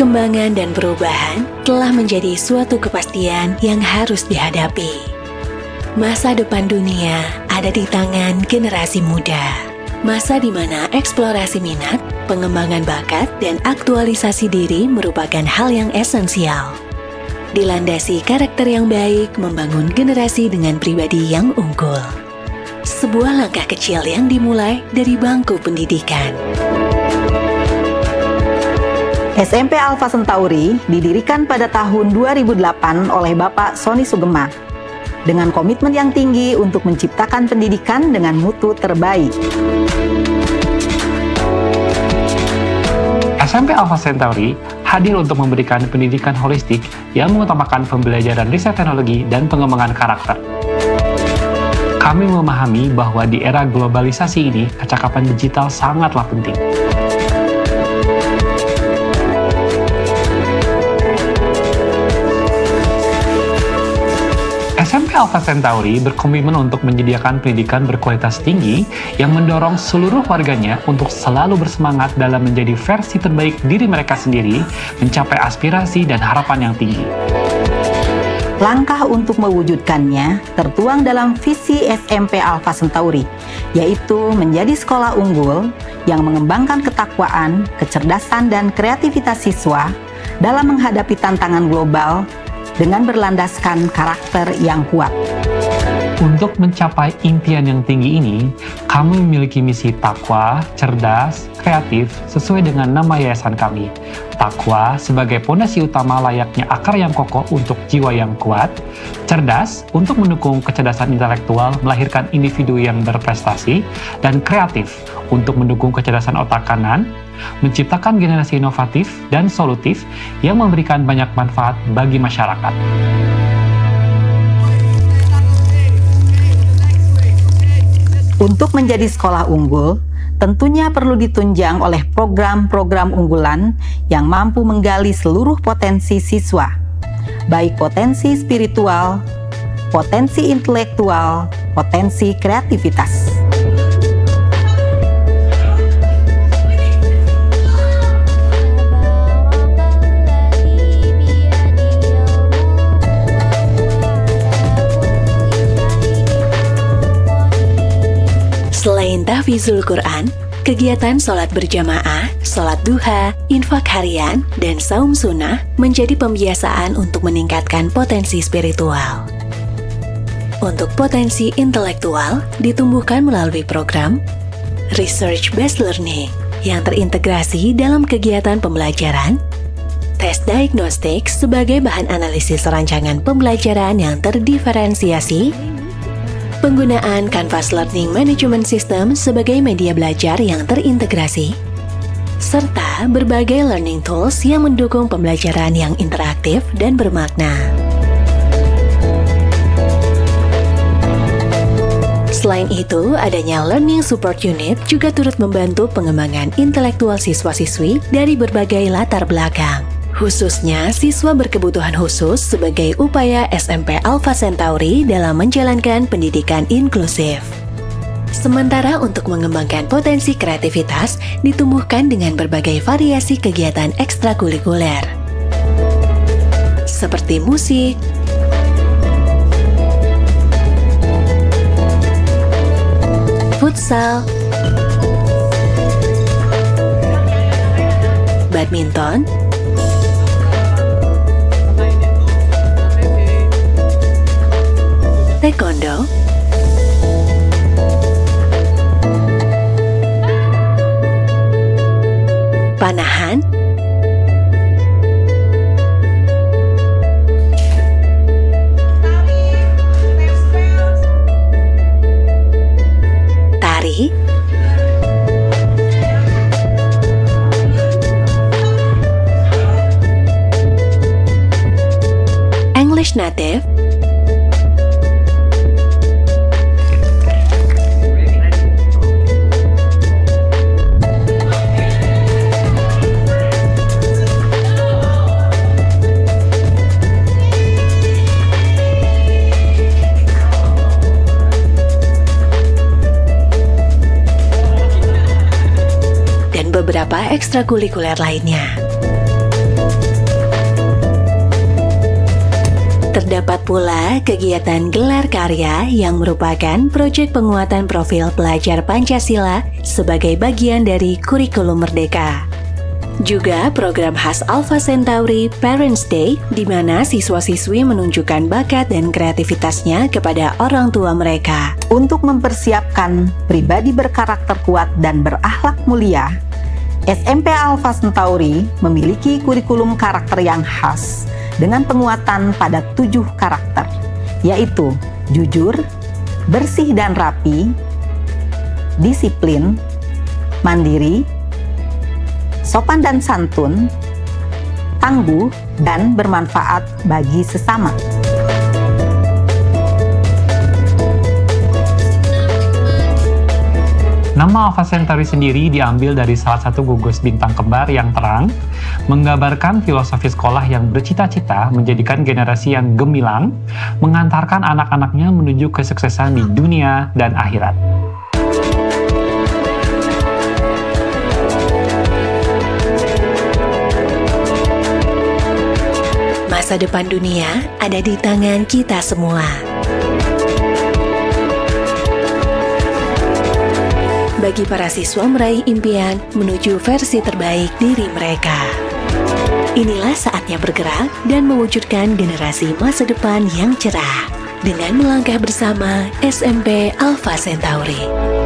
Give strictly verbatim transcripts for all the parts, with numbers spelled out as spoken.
Perkembangan dan perubahan telah menjadi suatu kepastian yang harus dihadapi. Masa depan dunia ada di tangan generasi muda. Masa di mana eksplorasi minat, pengembangan bakat, dan aktualisasi diri merupakan hal yang esensial. Dilandasi karakter yang baik membangun generasi dengan pribadi yang unggul. Sebuah langkah kecil yang dimulai dari bangku pendidikan. S M P Alpha Centauri didirikan pada tahun dua ribu delapan oleh Bapak Sony Sugema dengan komitmen yang tinggi untuk menciptakan pendidikan dengan mutu terbaik. S M P Alpha Centauri hadir untuk memberikan pendidikan holistik yang mengutamakan pembelajaran riset teknologi dan pengembangan karakter. Kami memahami bahwa di era globalisasi ini, kecakapan digital sangatlah penting. S M P Alpha Centauri berkomitmen untuk menyediakan pendidikan berkualitas tinggi yang mendorong seluruh warganya untuk selalu bersemangat dalam menjadi versi terbaik diri mereka sendiri, mencapai aspirasi dan harapan yang tinggi. Langkah untuk mewujudkannya tertuang dalam visi S M P Alpha Centauri, yaitu menjadi sekolah unggul yang mengembangkan ketakwaan, kecerdasan, dan kreativitas siswa dalam menghadapi tantangan global dengan berlandaskan karakter yang kuat. Untuk mencapai impian yang tinggi ini, kami memiliki misi takwa, cerdas, kreatif, sesuai dengan nama yayasan kami. Takwa sebagai pondasi utama layaknya akar yang kokoh untuk jiwa yang kuat, cerdas untuk mendukung kecerdasan intelektual melahirkan individu yang berprestasi, dan kreatif untuk mendukung kecerdasan otak kanan, menciptakan generasi inovatif dan solutif yang memberikan banyak manfaat bagi masyarakat. Untuk menjadi sekolah unggul, tentunya perlu ditunjang oleh program-program unggulan yang mampu menggali seluruh potensi siswa, baik potensi spiritual, potensi intelektual, potensi kreativitas. Selain tahfizul Quran, kegiatan sholat berjamaah, sholat duha, infak harian, dan saum sunnah menjadi pembiasaan untuk meningkatkan potensi spiritual. Untuk potensi intelektual ditumbuhkan melalui program Research-Based Learning yang terintegrasi dalam kegiatan pembelajaran, tes diagnostik sebagai bahan analisis rancangan pembelajaran yang terdiferensiasi, penggunaan Canvas Learning Management System sebagai media belajar yang terintegrasi, serta berbagai learning tools yang mendukung pembelajaran yang interaktif dan bermakna. Selain itu, adanya Learning Support Unit juga turut membantu pengembangan intelektual siswa-siswi dari berbagai latar belakang, khususnya siswa berkebutuhan khusus sebagai upaya S M P Alpha Centauri dalam menjalankan pendidikan inklusif. Sementara untuk mengembangkan potensi kreativitas ditumbuhkan dengan berbagai variasi kegiatan ekstrakurikuler, seperti musik, futsal, badminton, taekwondo, panahan, tari, English Native, dan beberapa ekstrakurikuler lainnya. Terdapat pula kegiatan gelar karya yang merupakan proyek penguatan profil pelajar Pancasila sebagai bagian dari kurikulum Merdeka. Juga program khas Alpha Centauri Parents Day, di mana siswa-siswi menunjukkan bakat dan kreativitasnya kepada orang tua mereka. Untuk mempersiapkan pribadi berkarakter kuat dan berakhlak mulia, S M P Alpha Centauri memiliki kurikulum karakter yang khas dengan penguatan pada tujuh karakter, yaitu jujur, bersih dan rapi, disiplin, mandiri, sopan dan santun, tangguh, dan bermanfaat bagi sesama. Nama Alpha Centauri sendiri diambil dari salah satu gugus bintang kembar yang terang, menggambarkan filosofi sekolah yang bercita-cita menjadikan generasi yang gemilang, mengantarkan anak-anaknya menuju kesuksesan di dunia dan akhirat. Masa depan dunia ada di tangan kita semua. Bagi para siswa meraih impian menuju versi terbaik diri mereka. Inilah saatnya bergerak dan mewujudkan generasi masa depan yang cerah dengan melangkah bersama S M P Alpha Centauri.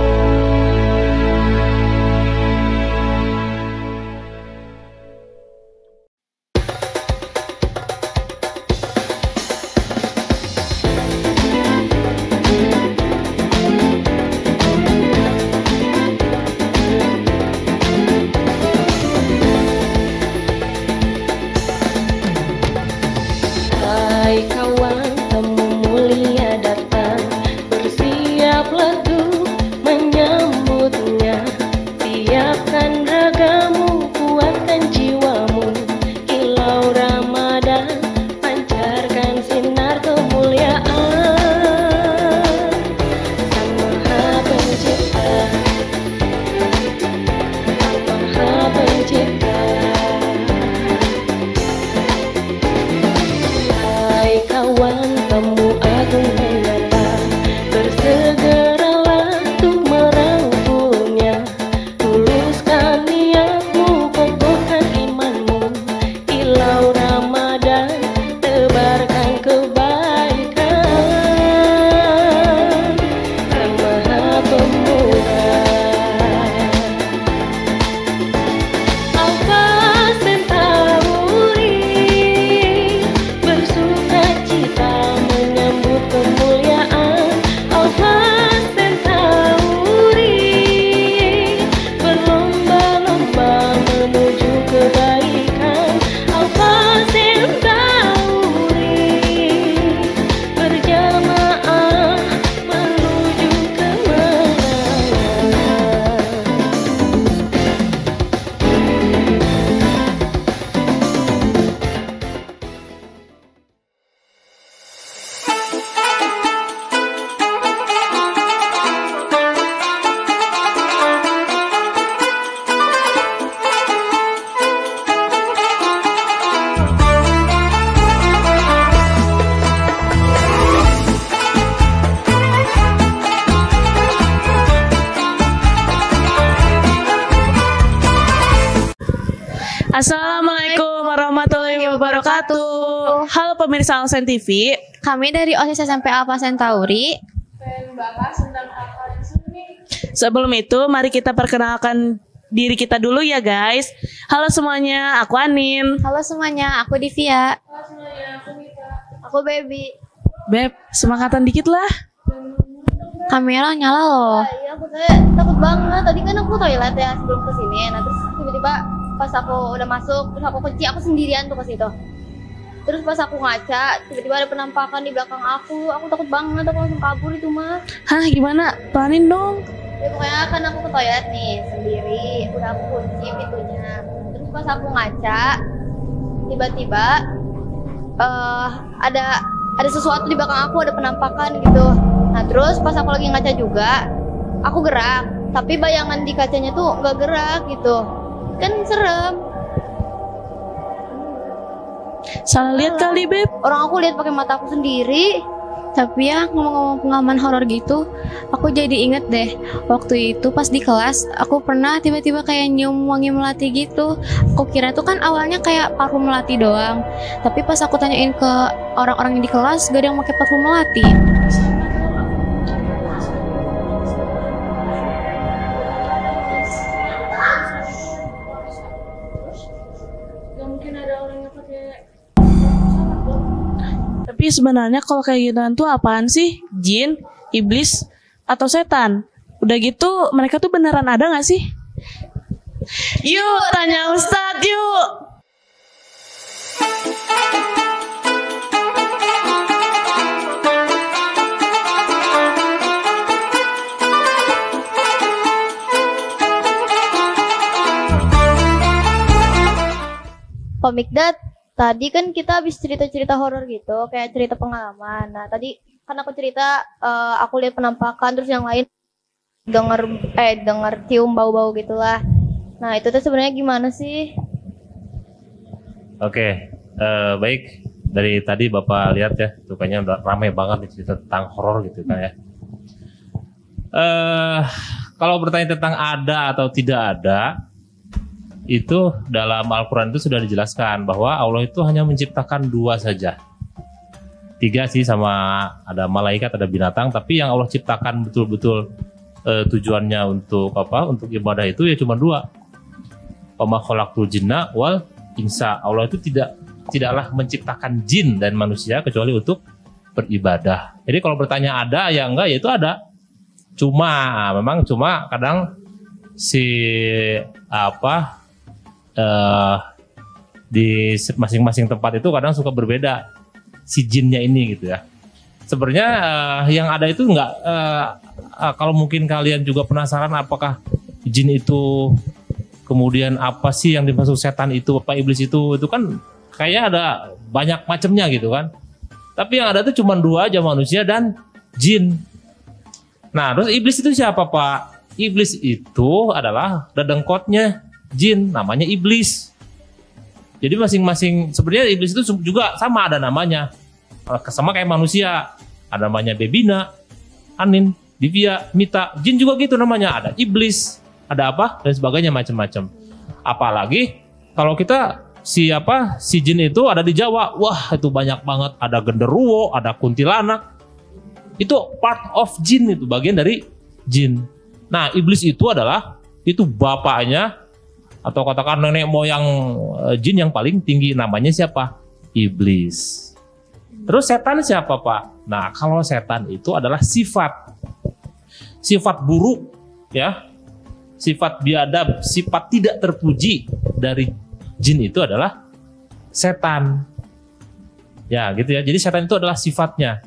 Assalamualaikum warahmatullahi wabarakatuh. Halo pemirsa Alsen T V. Kami dari OSIS S M P Alpha Centauri. Sebelum itu, mari kita perkenalkan diri kita dulu ya guys. Halo semuanya, aku Anin. Halo semuanya, aku Divya. Halo semuanya, aku Mita. Aku Baby. Beb, semangatan dikit lah. Kamera nyala loh. Iya, aku saya takut banget. Tadi kan aku toilet ya sebelum kesini. Nah terus tiba-tiba pas aku udah masuk, terus aku kunci, aku sendirian tuh ke situ. Terus pas aku ngaca, tiba-tiba ada penampakan di belakang aku. Aku takut banget, aku langsung kabur itu mah. Hah, gimana? Pelanin dong. Ya pokoknya kan aku ke toilet nih sendiri, udah aku kunci pintunya. Terus pas aku ngaca, tiba-tiba uh, ada ada sesuatu di belakang aku, ada penampakan gitu. Nah terus pas aku lagi ngaca juga, aku gerak, tapi bayangan di kacanya tuh nggak gerak gitu. Kan serem. Salah lihat kali, Beb. Orang aku lihat pakai mata aku sendiri. Tapi ya ngomong-ngomong pengalaman horor gitu, aku jadi inget deh waktu itu pas di kelas aku pernah tiba-tiba kayak nyium wangi melati gitu. Aku kira tuh kan awalnya kayak parfum melati doang, tapi pas aku tanyain ke orang-orang yang di kelas gak ada yang pakai parfum melati. Gak mungkin ada orang yang pakai. Tapi sebenarnya kalau kayak gitu tuh apaan sih? Jin, iblis, atau setan? Udah gitu mereka tuh beneran ada gak sih? Yuk tanya Ustadz yuk. Pak Mikdad, tadi kan kita habis cerita-cerita horor gitu, kayak cerita pengalaman. Nah, tadi kan aku cerita uh, aku lihat penampakan, terus yang lain dengar eh dengar cium bau-bau gitulah. Nah, itu tuh sebenarnya gimana sih? Oke, uh, baik. Dari tadi Bapak lihat ya, tuh kayaknya udah ramai banget nih cerita tentang horor gitu kan ya. Uh, kalau bertanya tentang ada atau tidak ada, itu dalam Al-Quran itu sudah dijelaskan bahwa Allah itu hanya menciptakan dua saja. Tiga sih, sama ada malaikat, ada binatang, tapi yang Allah ciptakan betul-betul eh, tujuannya untuk apa? Untuk ibadah itu ya cuma dua. Wa ma khalaqtul jinna wal insa. Allah itu tidak tidaklah menciptakan jin dan manusia kecuali untuk beribadah. Jadi kalau bertanya ada ya enggak, ya itu ada. Cuma memang cuma kadang si apa Uh, di masing-masing tempat itu kadang suka berbeda si jinnya ini gitu ya. Sebenarnya uh, yang ada itu enggak uh, uh, kalau mungkin kalian juga penasaran apakah jin itu kemudian apa sih yang dimaksud setan itu, apa iblis itu, itu kan kayaknya ada banyak macamnya gitu kan. Tapi yang ada itu cuma dua aja, manusia dan jin. Nah, terus iblis itu siapa, Pak? Iblis itu adalah dedengkotnya jin, namanya iblis. Jadi masing-masing sebenarnya iblis itu juga sama ada namanya, sama kayak manusia. Ada namanya Bebina, Anin, Divya, Mita. Jin juga gitu namanya, ada iblis, ada apa dan sebagainya macam-macam. Apalagi kalau kita siapa si jin itu ada di Jawa, wah itu banyak banget. Ada genderuwo, ada kuntilanak. Itu part of jin, itu bagian dari jin. Nah iblis itu adalah itu bapaknya atau katakan nenek moyang uh, jin yang paling tinggi, namanya siapa? Iblis. Terus setan siapa, Pak? Nah, kalau setan itu adalah sifat. Sifat buruk ya. Sifat biadab, sifat tidak terpuji dari jin itu adalah setan. Ya, gitu ya. Jadi setan itu adalah sifatnya.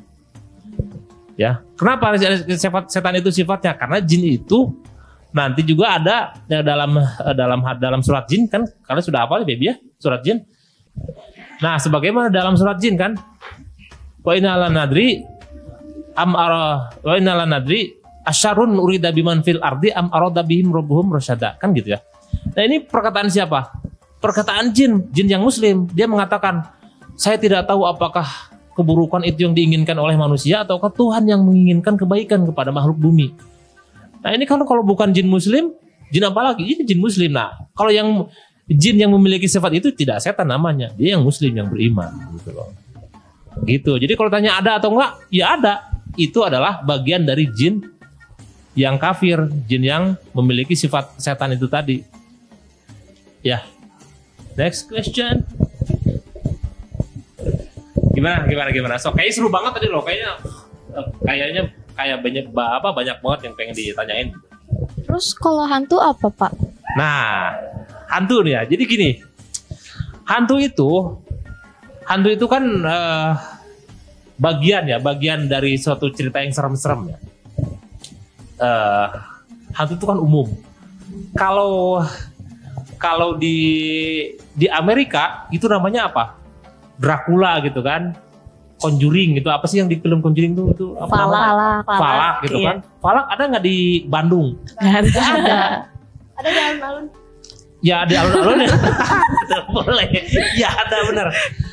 Ya. Kenapa sifat setan itu sifatnya? Karena jin itu nanti juga ada ya, dalam dalam dalam surat jin kan, kalian sudah hafal ya Baby ya surat jin. Nah, sebagaimana dalam surat jin kan, wa inna la nadri am ara wa inna la nadri asyarun urida biman fil ardi am arada bihim rabbuhum rasyada, kan gitu ya. Nah, ini perkataan siapa? Perkataan jin, jin yang muslim. Dia mengatakan, saya tidak tahu apakah keburukan itu yang diinginkan oleh manusia ataukah Tuhan yang menginginkan kebaikan kepada makhluk bumi. Nah ini kan kalau bukan jin muslim, jin apa lagi? Ini jin muslim. Nah kalau yang jin yang memiliki sifat itu tidak setan namanya, dia yang muslim yang beriman gitu loh. Gitu. Jadi kalau tanya ada atau enggak, ya ada. Itu adalah bagian dari jin yang kafir, jin yang memiliki sifat setan itu tadi. Ya. Next question. Gimana gimana gimana? So kayaknya seru banget tadi loh, kayaknya kayaknya kayak banyak apa banyak banget yang pengen ditanyain. Terus kalau hantu apa, Pak? Nah, hantu nih ya. Jadi gini, hantu itu, hantu itu kan uh, bagian ya, bagian dari suatu cerita yang serem-serem ya. Uh, hantu itu kan umum. Kalau kalau di di Amerika itu namanya apa? Dracula gitu kan. Conjuring gitu, apa sih yang di film Conjuring tuh itu apa Falak, namanya? Falak, Falak gitu iya. kan. Falak ada nggak di Bandung? Nggak ada. Ada. Ada di alun-alun. Ya di alun-alun ya. Boleh. Ya ada benar.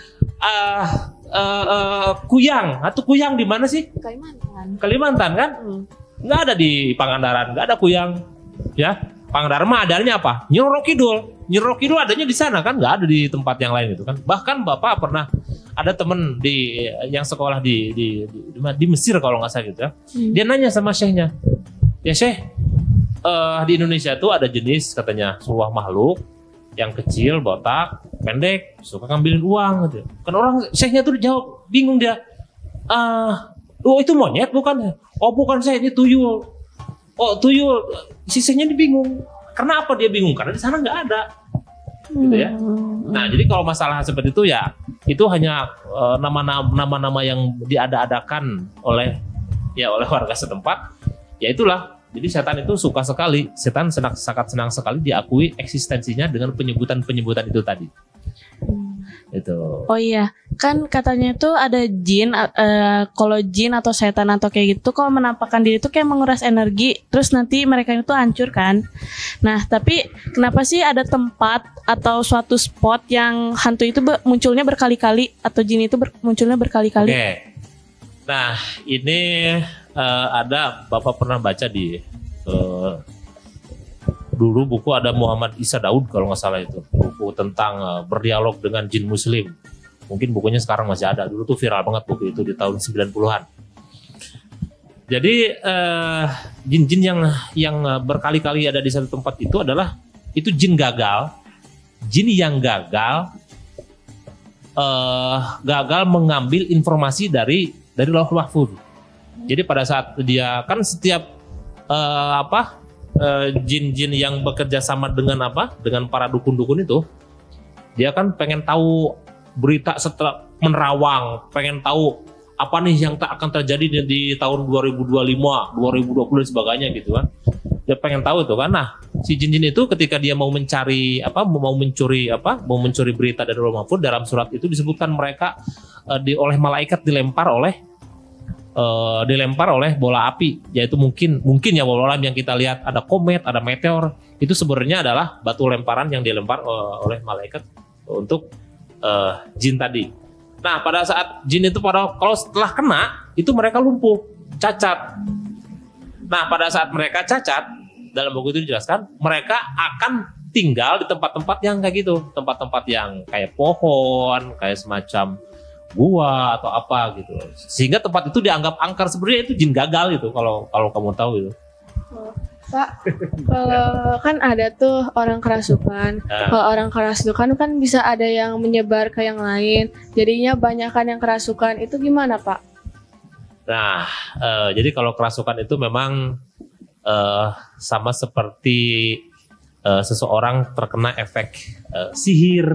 uh, uh, uh, kuyang atau kuyang di mana sih? Kalimantan. Kalimantan kan? Hmm. Nggak ada di Pangandaran, nggak ada kuyang, ya. Pangandaran mah adanya apa? Nyi Roro Kidul. Nyi Roro Kidul adanya di sana kan, nggak ada di tempat yang lain itu kan. Bahkan Bapak pernah ada temen di yang sekolah di di di, di Mesir kalau nggak salah gitu ya. Hmm. Dia nanya sama syekhnya, ya Syekh, uh, di Indonesia tuh ada jenis katanya sebuah makhluk yang kecil, botak, pendek, suka ngambilin uang gitu. Kan orang syekhnya tuh jawab, bingung dia. Ah, uh, oh itu monyet bukan? Oh bukan Syekh, ini tuyul. Oh tuyul, sisanya dia bingung. Karena apa dia bingung? Karena di sana nggak ada, gitu ya. Nah jadi kalau masalah seperti itu ya itu hanya uh, nama-nama nama-nama yang diada-adakan oleh ya oleh warga setempat. Ya itulah. Jadi setan itu suka sekali, setan senang, sangat senang sekali diakui eksistensinya dengan penyebutan-penyebutan itu tadi. Itu. Oh iya, kan katanya itu ada jin, uh, kalau jin atau setan atau kayak gitu, kalau menampakkan diri itu kayak menguras energi, terus nanti mereka itu hancur kan. Nah, tapi kenapa sih ada tempat atau suatu spot yang hantu itu be- munculnya berkali-kali atau jin itu ber- munculnya berkali-kali? Oke. Okay. Nah, ini uh, ada Bapak pernah baca di uh, dulu buku ada Muhammad Isa Daud kalau nggak salah itu, buku tentang uh, berdialog dengan jin muslim. Mungkin bukunya sekarang masih ada. Dulu tuh viral banget buku itu di tahun sembilan puluhan. Jadi uh, jin-jin yang yang berkali-kali ada di satu tempat itu adalah itu jin gagal. Jin yang gagal uh, gagal mengambil informasi dari dari Lauhul Mahfuz. Jadi pada saat dia kan setiap uh, apa Uh, jin-jin yang bekerja sama dengan apa? Dengan para dukun-dukun itu, dia kan pengen tahu berita setelah menerawang, pengen tahu apa nih yang tak akan terjadi di, di tahun dua ribu dua puluh lima, dua ribu dua puluh dan sebagainya gitu kan. Dia pengen tahu itu kan. Nah, si jin-jin itu ketika dia mau mencari apa, mau mencuri apa, mau mencuri berita dari Lauhul Mahfuz, dalam surat itu disebutkan mereka uh, di oleh malaikat dilempar oleh Uh, dilempar oleh bola api, yaitu mungkin mungkin ya bola api yang kita lihat ada komet, ada meteor, itu sebenarnya adalah batu lemparan yang dilempar uh, oleh malaikat untuk uh, jin tadi. Nah pada saat jin itu pada kalau setelah kena itu mereka lumpuh, cacat. Nah pada saat mereka cacat, dalam buku itu dijelaskan mereka akan tinggal di tempat-tempat yang kayak gitu, tempat-tempat yang kayak pohon, kayak semacam gua atau apa gitu, sehingga tempat itu dianggap angker. Sebenarnya itu jin gagal itu kalau kalau kamu tahu itu. Oh, Pak, kalau kan ada tuh orang kerasukan, nah. Kalau orang kerasukan kan bisa ada yang menyebar ke yang lain, jadinya banyakan yang kerasukan, itu gimana Pak? Nah, uh, jadi kalau kerasukan itu memang uh, sama seperti uh, seseorang terkena efek uh, sihir,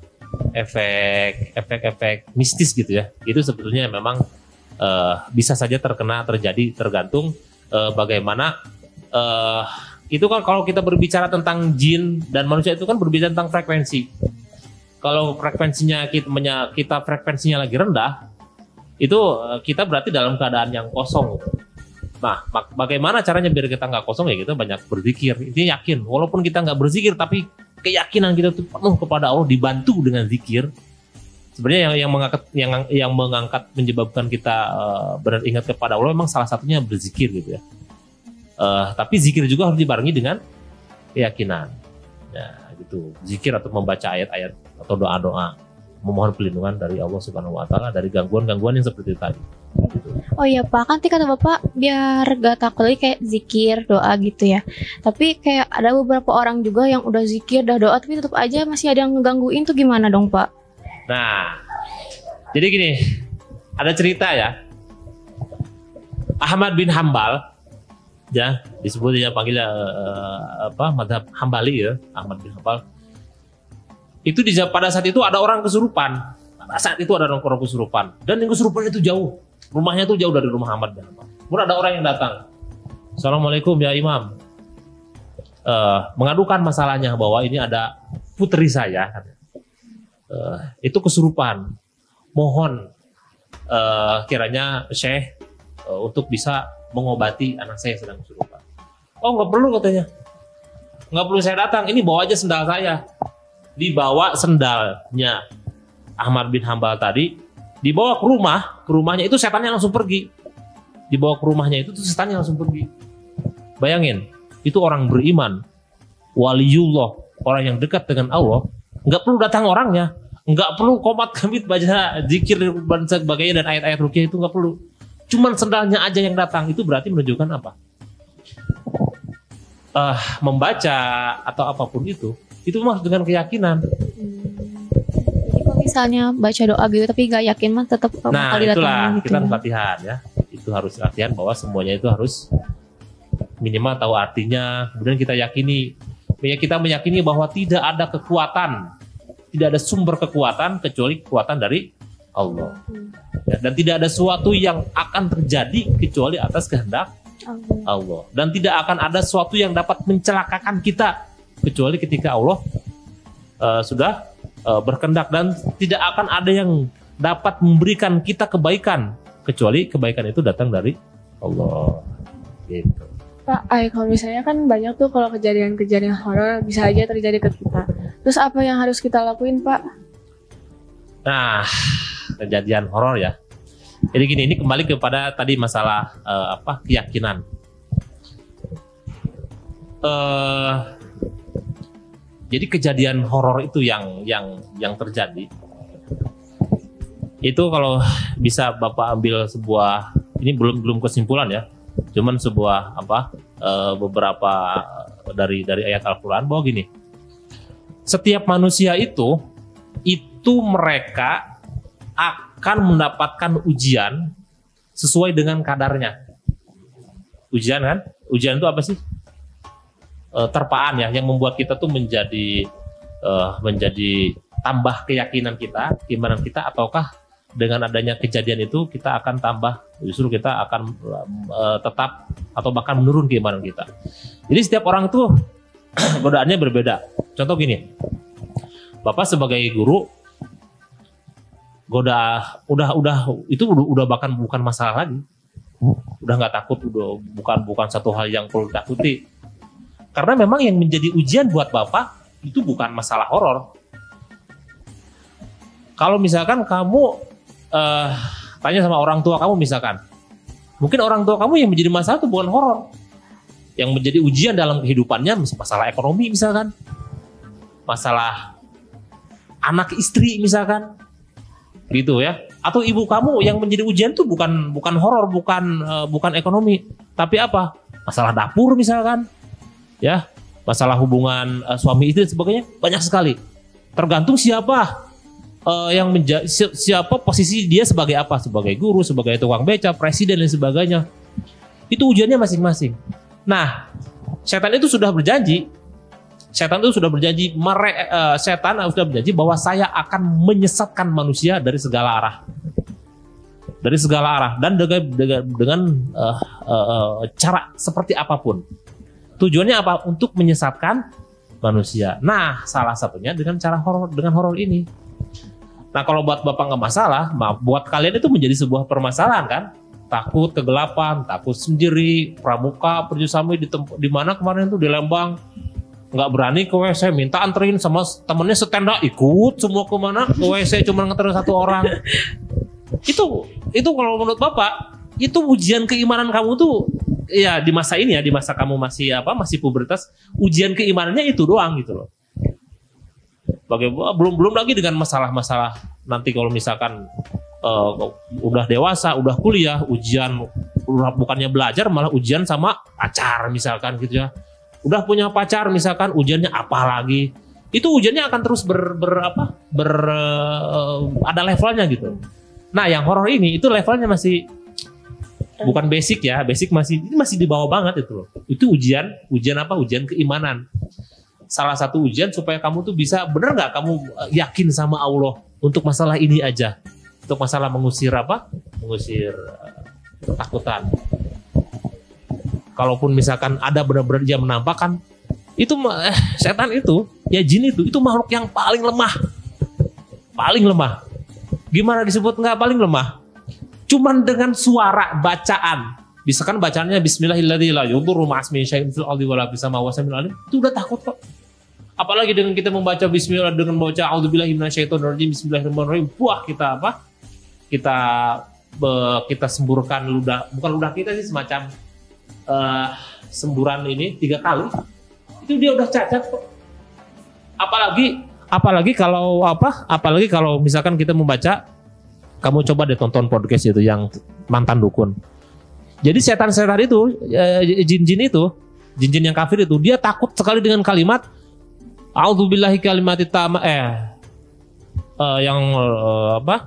efek efek-efek mistis gitu ya. Itu sebetulnya memang uh, bisa saja terkena terjadi tergantung uh, bagaimana uh, itu kan kalau kita berbicara tentang jin dan manusia itu kan berbicara tentang frekuensi. Kalau frekuensinya kita, kita frekuensinya lagi rendah, itu uh, kita berarti dalam keadaan yang kosong. Nah, bagaimana caranya biar kita nggak kosong ya kita banyak berzikir. Intinya yakin, walaupun kita nggak berzikir tapi keyakinan kita tuh penuh kepada Allah, dibantu dengan zikir. Sebenarnya yang yang mengangkat yang yang mengangkat menyebabkan kita uh, beringat kepada Allah memang salah satunya berzikir gitu ya. Uh, tapi zikir juga harus dibarengi dengan keyakinan. Nah, gitu. Zikir atau membaca ayat-ayat atau doa-doa memohon perlindungan dari Allah Subhanahu wa taala dari gangguan-gangguan yang seperti itu tadi. Gitu. Oh iya Pak, kan tadi kata Bapak biar gak takut lagi kayak zikir, doa gitu ya. Tapi kayak ada beberapa orang juga yang udah zikir, udah doa tapi tetap aja masih ada yang ngegangguin, tuh gimana dong Pak? Nah, jadi gini, ada cerita ya. Ahmad bin Hambal, ya disebutnya panggilnya uh, apa? Mazhab Hambali ya, Ahmad bin Hambal. Itu di pada saat itu ada orang kesurupan. Pada saat itu ada orang kesurupan dan yang kesurupan itu jauh. Rumahnya tuh jauh dari rumah Ahmad bin Hambal. Kemudian ada orang yang datang. Assalamualaikum ya Imam. Uh, mengadukan masalahnya bahwa ini ada putri saya. Uh, itu kesurupan. Mohon uh, kiranya Syekh uh, untuk bisa mengobati anak saya yang sedang kesurupan. Oh nggak perlu katanya. Nggak perlu saya datang. Ini bawa aja sendal saya. Dibawa sendalnya Ahmad bin Hambal tadi, dibawa ke rumah, ke rumahnya itu setannya langsung pergi. Dibawa ke rumahnya itu tuh setannya langsung pergi. Bayangin, itu orang beriman, waliullah, orang yang dekat dengan Allah, nggak perlu datang orangnya, nggak perlu komat kamit baca zikir dan sebagainya dan ayat-ayat ruqyah itu nggak perlu. Cuman sendalnya aja yang datang, itu berarti menunjukkan apa? Uh, membaca atau apapun itu, itu mah dengan keyakinan. Jadi kalau misalnya baca doa gitu tapi gak yakin mah tetap nah bakal itulah gitu kita ya. harus latihan ya. Itu harus latihan bahwa semuanya itu harus minimal tahu artinya. Kemudian kita yakini, kita meyakini bahwa tidak ada kekuatan, tidak ada sumber kekuatan kecuali kekuatan dari Allah. Ya, dan tidak ada sesuatu yang akan terjadi kecuali atas kehendak Allah. Dan tidak akan ada sesuatu yang dapat mencelakakan kita kecuali ketika Allah uh, sudah uh, berkehendak, dan tidak akan ada yang dapat memberikan kita kebaikan kecuali kebaikan itu datang dari Allah. Gitu. Pak, ay, kalau misalnya kan banyak tuh kalau kejadian-kejadian horor bisa aja terjadi ke kita. Terus apa yang harus kita lakuin, Pak? Nah, kejadian horor ya. Jadi gini, ini kembali kepada tadi masalah uh, apa keyakinan. Uh, jadi kejadian horor itu yang yang yang terjadi. Itu kalau bisa Bapak ambil sebuah, ini belum belum kesimpulan ya. Cuman sebuah apa uh, beberapa dari dari ayat Al-Qur'an bahwa gini. Setiap manusia itu itu mereka akan mendapatkan ujian sesuai dengan kadarnya. Ujian kan? Ujian itu apa sih? E, terpaan ya, yang membuat kita tuh menjadi e, menjadi tambah keyakinan kita, keimanan kita, ataukah dengan adanya kejadian itu kita akan tambah, justru kita akan e, tetap atau bahkan menurun keimanan kita. Jadi setiap orang itu godaannya berbeda. Contoh gini, Bapak sebagai guru goda udah udah itu udah, udah bahkan bukan masalah lagi, udah nggak takut, udah bukan bukan satu hal yang perlu takuti, karena memang yang menjadi ujian buat Bapak itu bukan masalah horor. Kalau misalkan kamu uh, tanya sama orang tua kamu, misalkan mungkin orang tua kamu yang menjadi masalah itu bukan horor, yang menjadi ujian dalam kehidupannya masalah ekonomi misalkan, masalah anak istri misalkan, gitu ya. Atau ibu kamu yang menjadi ujian tuh bukan bukan horor, bukan uh, bukan ekonomi, tapi apa? Masalah dapur misalkan, ya, masalah hubungan uh, suami istri dan sebagainya, banyak sekali. Tergantung siapa uh, yang menja- si- siapa posisi dia sebagai apa, sebagai guru, sebagai tukang beca, presiden dan sebagainya. Itu ujiannya masing-masing. Nah, setan itu sudah berjanji. Setan itu sudah berjanji, mere, uh, setan sudah berjanji bahwa saya akan menyesatkan manusia dari segala arah, dari segala arah, dan dengan, dengan, dengan uh, uh, cara seperti apapun. Tujuannya apa? Untuk menyesatkan manusia. Nah, salah satunya dengan cara horor, dengan horor ini. Nah, kalau buat Bapak nggak masalah, buat kalian itu menjadi sebuah permasalahan kan? Takut kegelapan, takut sendiri, pramuka, perjusami di tempat di mana kemarin itu di Lembang. Nggak berani ke W C, minta anterin sama temennya setenda, ikut semua kemana ke W C, cuma nganterin satu orang. Itu itu kalau menurut Bapak itu ujian keimanan kamu tuh ya di masa ini ya, di masa kamu masih apa masih pubertas, ujian keimanannya itu doang gitu loh. Bagaimana belum belum lagi dengan masalah-masalah nanti kalau misalkan uh, udah dewasa, udah kuliah, ujian bukannya belajar malah ujian sama pacar misalkan gitu ya. Udah punya pacar misalkan, ujiannya apa lagi? Itu ujiannya akan terus ber, ber apa? Ber uh, ada levelnya gitu. Nah, yang horor ini itu levelnya masih bukan basic ya, basic masih ini masih di bawah banget itu loh. Itu ujian, ujian apa? Ujian keimanan. Salah satu ujian supaya kamu tuh bisa bener nggak kamu yakin sama Allah untuk masalah ini aja, untuk masalah mengusir apa? Mengusir uh, ketakutan. Kalaupun misalkan ada benar-benar dia menampakkan itu eh, setan itu ya jin itu itu makhluk yang paling lemah, paling lemah. Gimana disebut nggak paling lemah? Cuman dengan suara bacaan, misalkan bacaannya Bismillahirrahmanirrahim, itu udah takut kok. Apalagi dengan kita membaca bismillah, dengan membaca a'udzubillahi minasyaitonirrajim, bismillahirrahmanirrahim, wah kita apa? Kita be, kita semburkan ludah, bukan ludah kita sih, semacam uh, semburan ini tiga kali. Itu dia udah cacat kok. Apalagi apalagi kalau apa? Apalagi kalau misalkan kita membaca, kamu coba deh tonton podcast itu yang mantan dukun. Jadi setan-setan itu, jin-jin itu, jin-jin yang kafir itu, dia takut sekali dengan kalimat a'udzubillahi kalimatit tamma eh uh, yang uh, apa?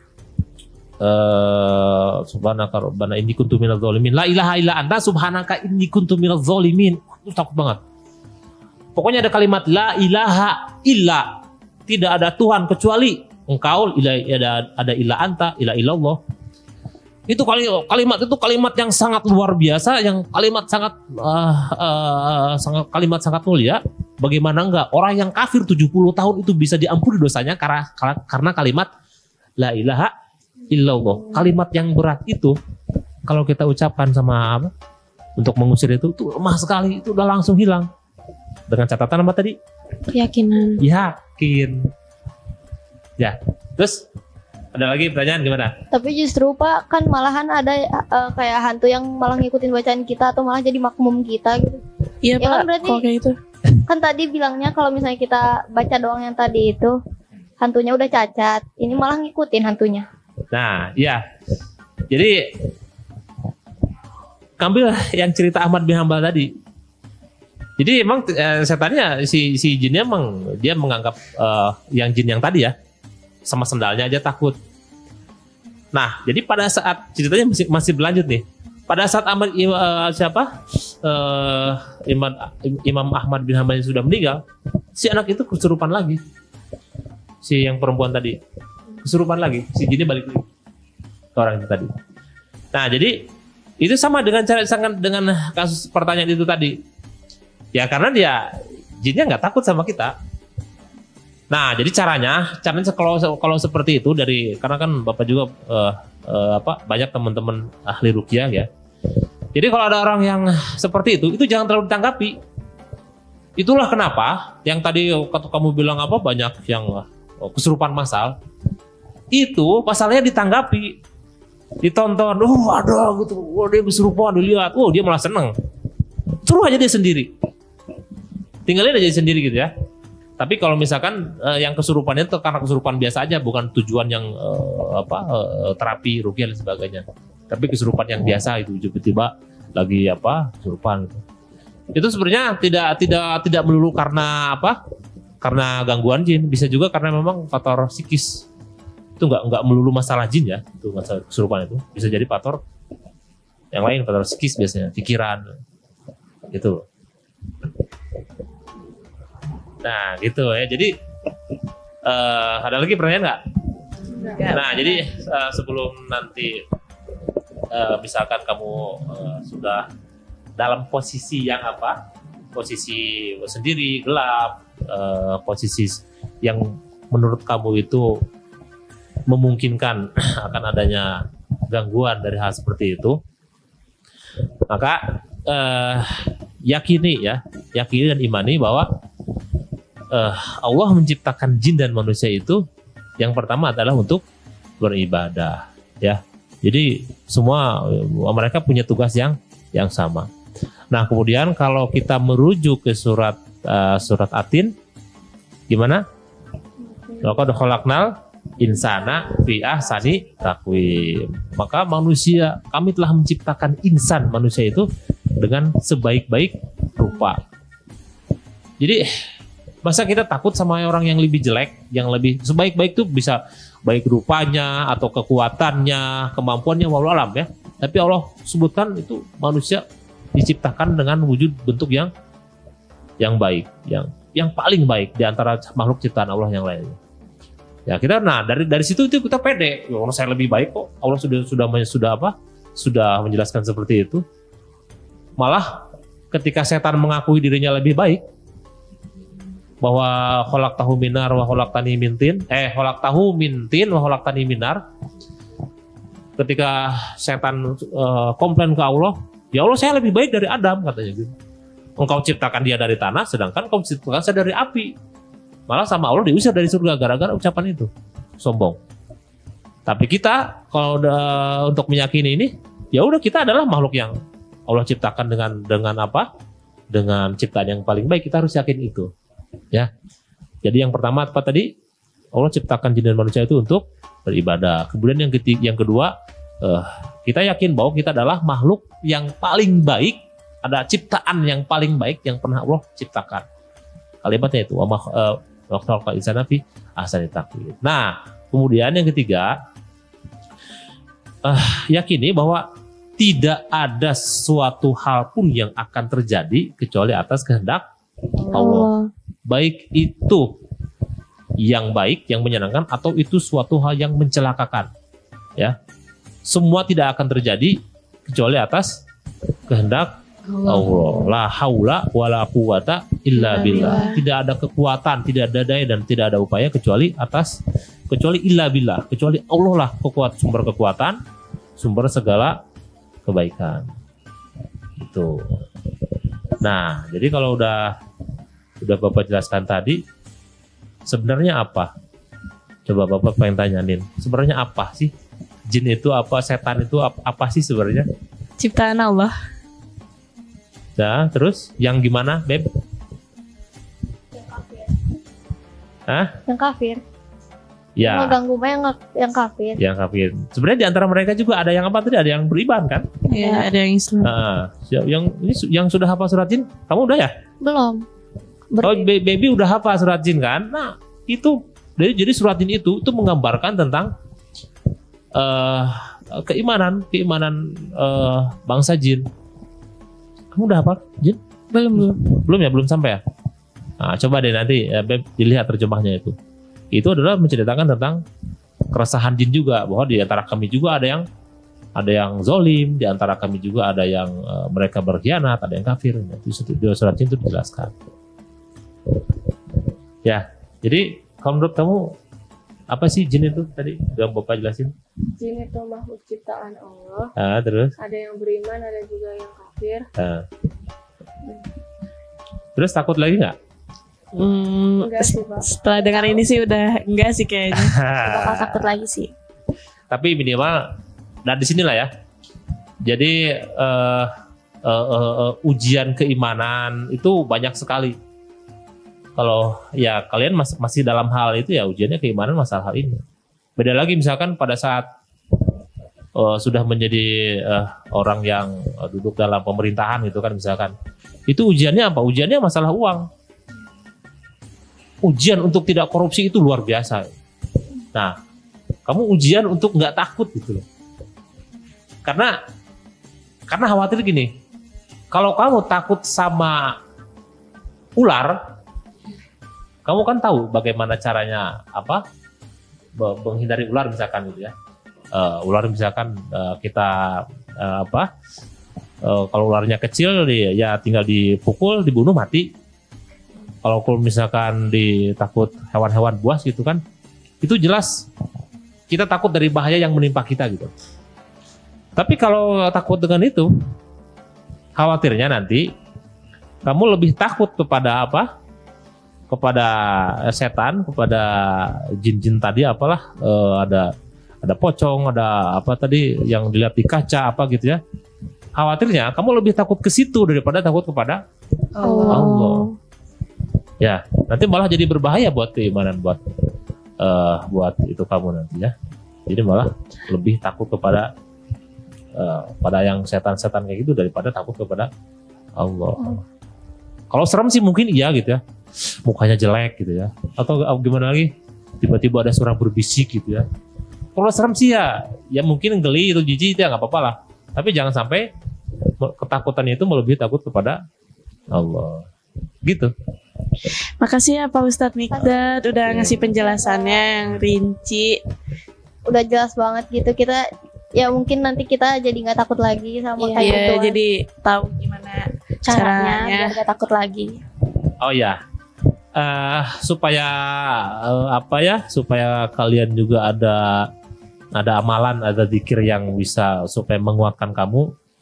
Uh, subhanaka rabbana inni kuntu minadz zalimin. La ilaha illa anta subhanaka inni kuntu minadz zalimin. Itu takut banget. Pokoknya ada kalimat la ilaha illa, tidak ada Tuhan kecuali engkau, ila, ada ada illa anta, ila illallah. Itu kalimat itu kalimat yang sangat luar biasa, yang kalimat sangat uh, uh, sangat kalimat sangat mulia. Bagaimana enggak orang yang kafir tujuh puluh tahun itu bisa diampuni dosanya karena karena kalimat la ilaha illallah. Kalimat yang berat itu kalau kita ucapkan sama apa untuk mengusir itu tuh lemah sekali, itu udah langsung hilang. Dengan catatan apa tadi? Keyakinan. Yakin. Ya. Terus ada lagi pertanyaan gimana? Tapi justru Pak, kan malahan ada uh, kayak hantu yang malah ngikutin bacaan kita atau malah jadi makmum kita gitu. Iya ya Pak, kan berarti kok kayak gitu. Kan tadi bilangnya kalau misalnya kita baca doang yang tadi itu hantunya udah cacat, ini malah ngikutin hantunya. Nah, iya. Jadi ambil yang cerita Ahmad bin Hambal tadi. Jadi emang eh, setannya si si jinnya emang dia menganggap eh, yang jin yang tadi ya sama sendalnya aja takut. Nah, jadi pada saat ceritanya masih masih berlanjut nih. Pada saat Ahmad uh, siapa uh, Imam Imam Ahmad bin Hambal sudah meninggal, si anak itu kesurupan lagi. Si yang perempuan tadi kesurupan lagi, si jinnya balik lagi ke orang itu tadi. Nah, jadi itu sama dengan cara sangat dengan kasus pertanyaan itu tadi. Ya karena dia jinnya nggak takut sama kita. Nah, jadi caranya, caranya kalau kalau seperti itu dari karena kan Bapak juga uh, uh, apa banyak teman-teman ahli ruqyah ya. Jadi kalau ada orang yang seperti itu, itu jangan terlalu ditanggapi. Itulah kenapa yang tadi kamu bilang apa banyak yang uh, kesurupan massal. Itu pasalnya ditanggapi, ditonton, oh ada gitu, oh dia kesurupan dilihat, oh dia malah seneng. Suruh aja dia sendiri, tinggalin aja dia sendiri gitu ya. Tapi kalau misalkan uh, yang kesurupannya itu karena kesurupan biasa aja, bukan tujuan yang uh, apa uh, terapi ruqyah dan sebagainya. Tapi kesurupan yang biasa itu tiba-tiba lagi apa kesurupan gitu. Itu sebenarnya tidak tidak tidak melulu karena apa? Karena gangguan jin, bisa juga karena memang faktor psikis. Itu nggak nggak melulu masalah jin ya, itu masalah kesurupan itu bisa jadi faktor yang lain, faktor psikis biasanya, pikiran gitu. Nah gitu ya, jadi uh, ada lagi pertanyaan nggak? Nah jadi uh, sebelum nanti uh, misalkan kamu uh, sudah dalam posisi yang apa? Posisi sendiri, gelap, uh, posisi yang menurut kamu itu memungkinkan akan adanya gangguan dari hal seperti itu, maka uh, yakini ya, yakini dan imani bahwa Uh, Allah menciptakan jin dan manusia itu yang pertama adalah untuk beribadah ya. Jadi semua uh, mereka punya tugas yang yang sama. Nah, kemudian kalau kita merujuk ke surat uh, surat Atin gimana? Laqad khalaqnal insana fi ahsani taqwim. Maka manusia, kami telah menciptakan insan manusia itu dengan sebaik-baik rupa. Jadi masa kita takut sama orang yang lebih jelek, yang lebih sebaik-baik itu bisa baik rupanya atau kekuatannya, kemampuannya, wallahu alam ya. Tapi Allah sebutkan itu manusia diciptakan dengan wujud bentuk yang yang baik, yang yang paling baik di antara makhluk ciptaan Allah yang lainnya. Ya kita, nah dari dari situ itu kita pede, ya, orang saya lebih baik kok. Allah sudah sudah sudah apa? Sudah menjelaskan seperti itu. Malah ketika setan mengakui dirinya lebih baik, bahwa khalaqtahu minar wa khalaqtani min tin, eh khalaqtahu min tin wa khalaqtani minar. Ketika setan uh, komplain ke Allah, ya Allah saya lebih baik dari Adam katanya gitu. Engkau ciptakan dia dari tanah, sedangkan kau ciptakan saya dari api. Malah sama Allah diusir dari surga gara-gara ucapan itu. Sombong. Tapi kita kalau udah untuk meyakini ini, ya udah kita adalah makhluk yang Allah ciptakan dengan dengan apa? Dengan ciptaan yang paling baik. Kita harus yakin itu. Ya. Jadi yang pertama apa tadi? Allah ciptakan jin dan manusia itu untuk beribadah. Kemudian yang ketiga, yang kedua, uh, kita yakin bahwa kita adalah makhluk yang paling baik. Ada ciptaan yang paling baik yang pernah Allah ciptakan. Kalimatnya itu wa khalaqal insana fi ahsani taqwim. Nah, kemudian yang ketiga, uh, yakini bahwa tidak ada suatu hal pun yang akan terjadi kecuali atas kehendak Allah. Baik itu yang baik, yang menyenangkan, atau itu suatu hal yang mencelakakan. Ya, semua tidak akan terjadi kecuali atas kehendak Allah. La haula wala quwata illa billah. Tidak ada kekuatan, tidak ada daya dan tidak ada upaya kecuali atas kecuali illa billah, kecuali Allah lah kekuat sumber kekuatan, sumber segala kebaikan. Itu. Nah, jadi kalau udah udah Bapak jelaskan tadi, sebenarnya apa? Coba Bapak pengen tanyain, sebenarnya apa sih? Jin itu apa? Setan itu apa, apa sih sebenarnya? Ciptaan Allah. Nah, terus yang gimana, Beb? Yang kafir. Hah? Yang kafir. Ya. Mau ganggu mah yang yang kafir. Yang kafir. Sebenarnya di antara mereka juga ada yang apa tadi? Ada yang beriman kan? Iya, ada yang Islam. Nah, yang ini yang sudah hafal surat jin, kamu udah ya? Belum. Oh, baby udah hafal surat jin kan? Nah, itu jadi jadi surat jin itu itu menggambarkan tentang uh, keimanan, keimanan uh, bangsa jin. Kamu udah hafal jin? Belum, belum. Belum ya, belum sampai ya? Nah, coba deh nanti ya, Beb, dilihat terjemahnya itu. Itu adalah menceritakan tentang keresahan jin juga, bahwa di antara kami juga ada yang ada yang zolim, di antara kami juga ada yang uh, mereka berkhianat, ada yang kafir. Itu di surat jin itu dijelaskan. Ya, jadi kalau menurut kamu apa sih jin itu tadi yang Bapak jelasin? Jin itu makhluk ciptaan Allah. Ah, terus? Ada yang beriman, ada juga yang kafir. Ah. Terus takut lagi nggak? Hmm, Enggak sih, Pak. Setelah dengar ini sih udah enggak sih kayaknya. Bakal takut lagi sih. Tapi minimal dan di sinilah ya. Jadi uh, uh, uh, uh, ujian keimanan itu banyak sekali. Kalau ya kalian mas, masih dalam hal itu ya ujiannya keimanan masalah hal ini. Beda lagi misalkan pada saat uh, sudah menjadi uh, orang yang uh, duduk dalam pemerintahan gitu kan misalkan. Itu ujiannya apa? Ujiannya masalah uang. Ujian untuk tidak korupsi itu luar biasa. Nah, kamu ujian untuk nggak takut gitu loh. Karena karena khawatir gini, kalau kamu takut sama ular, kamu kan tahu bagaimana caranya apa menghindari ular misalkan gitu ya. Uh, ular misalkan uh, kita uh, apa? Uh, kalau ularnya kecil, ya tinggal dipukul, dibunuh mati. Kalau misalkan ditakut hewan-hewan buas gitu kan, itu jelas kita takut dari bahaya yang menimpa kita gitu. Tapi kalau takut dengan itu, khawatirnya nanti kamu lebih takut kepada apa? Kepada setan, kepada jin-jin tadi apalah, e, ada ada pocong, ada apa tadi yang dilihat di kaca apa gitu ya. Khawatirnya kamu lebih takut ke situ daripada takut kepada Allah. Allah. Ya, nanti malah jadi berbahaya buat keimanan, buat uh, buat itu kamu nanti ya. Jadi malah lebih takut kepada uh, pada yang setan-setan kayak gitu daripada takut kepada Allah. Hmm. Kalau serem sih mungkin iya gitu ya, mukanya jelek gitu ya, atau gimana lagi tiba-tiba ada suara berbisik gitu ya. Kalau serem sih ya, ya mungkin geli itu jijik itu ya nggak apa-apa lah. Tapi jangan sampai ketakutan itu melebihi takut kepada Allah. Gitu. Makasih ya Pak Ustadz Mikdad udah ngasih penjelasannya yang rinci. Udah jelas banget gitu, kita ya mungkin nanti kita jadi nggak takut lagi sama Iya, kayak iya, gitu. jadi tahu gimana caranya caranya. biar nggak takut lagi. Oh ya, uh, supaya uh, apa ya? Supaya kalian juga ada ada amalan, ada zikir yang bisa supaya menguatkan kamu.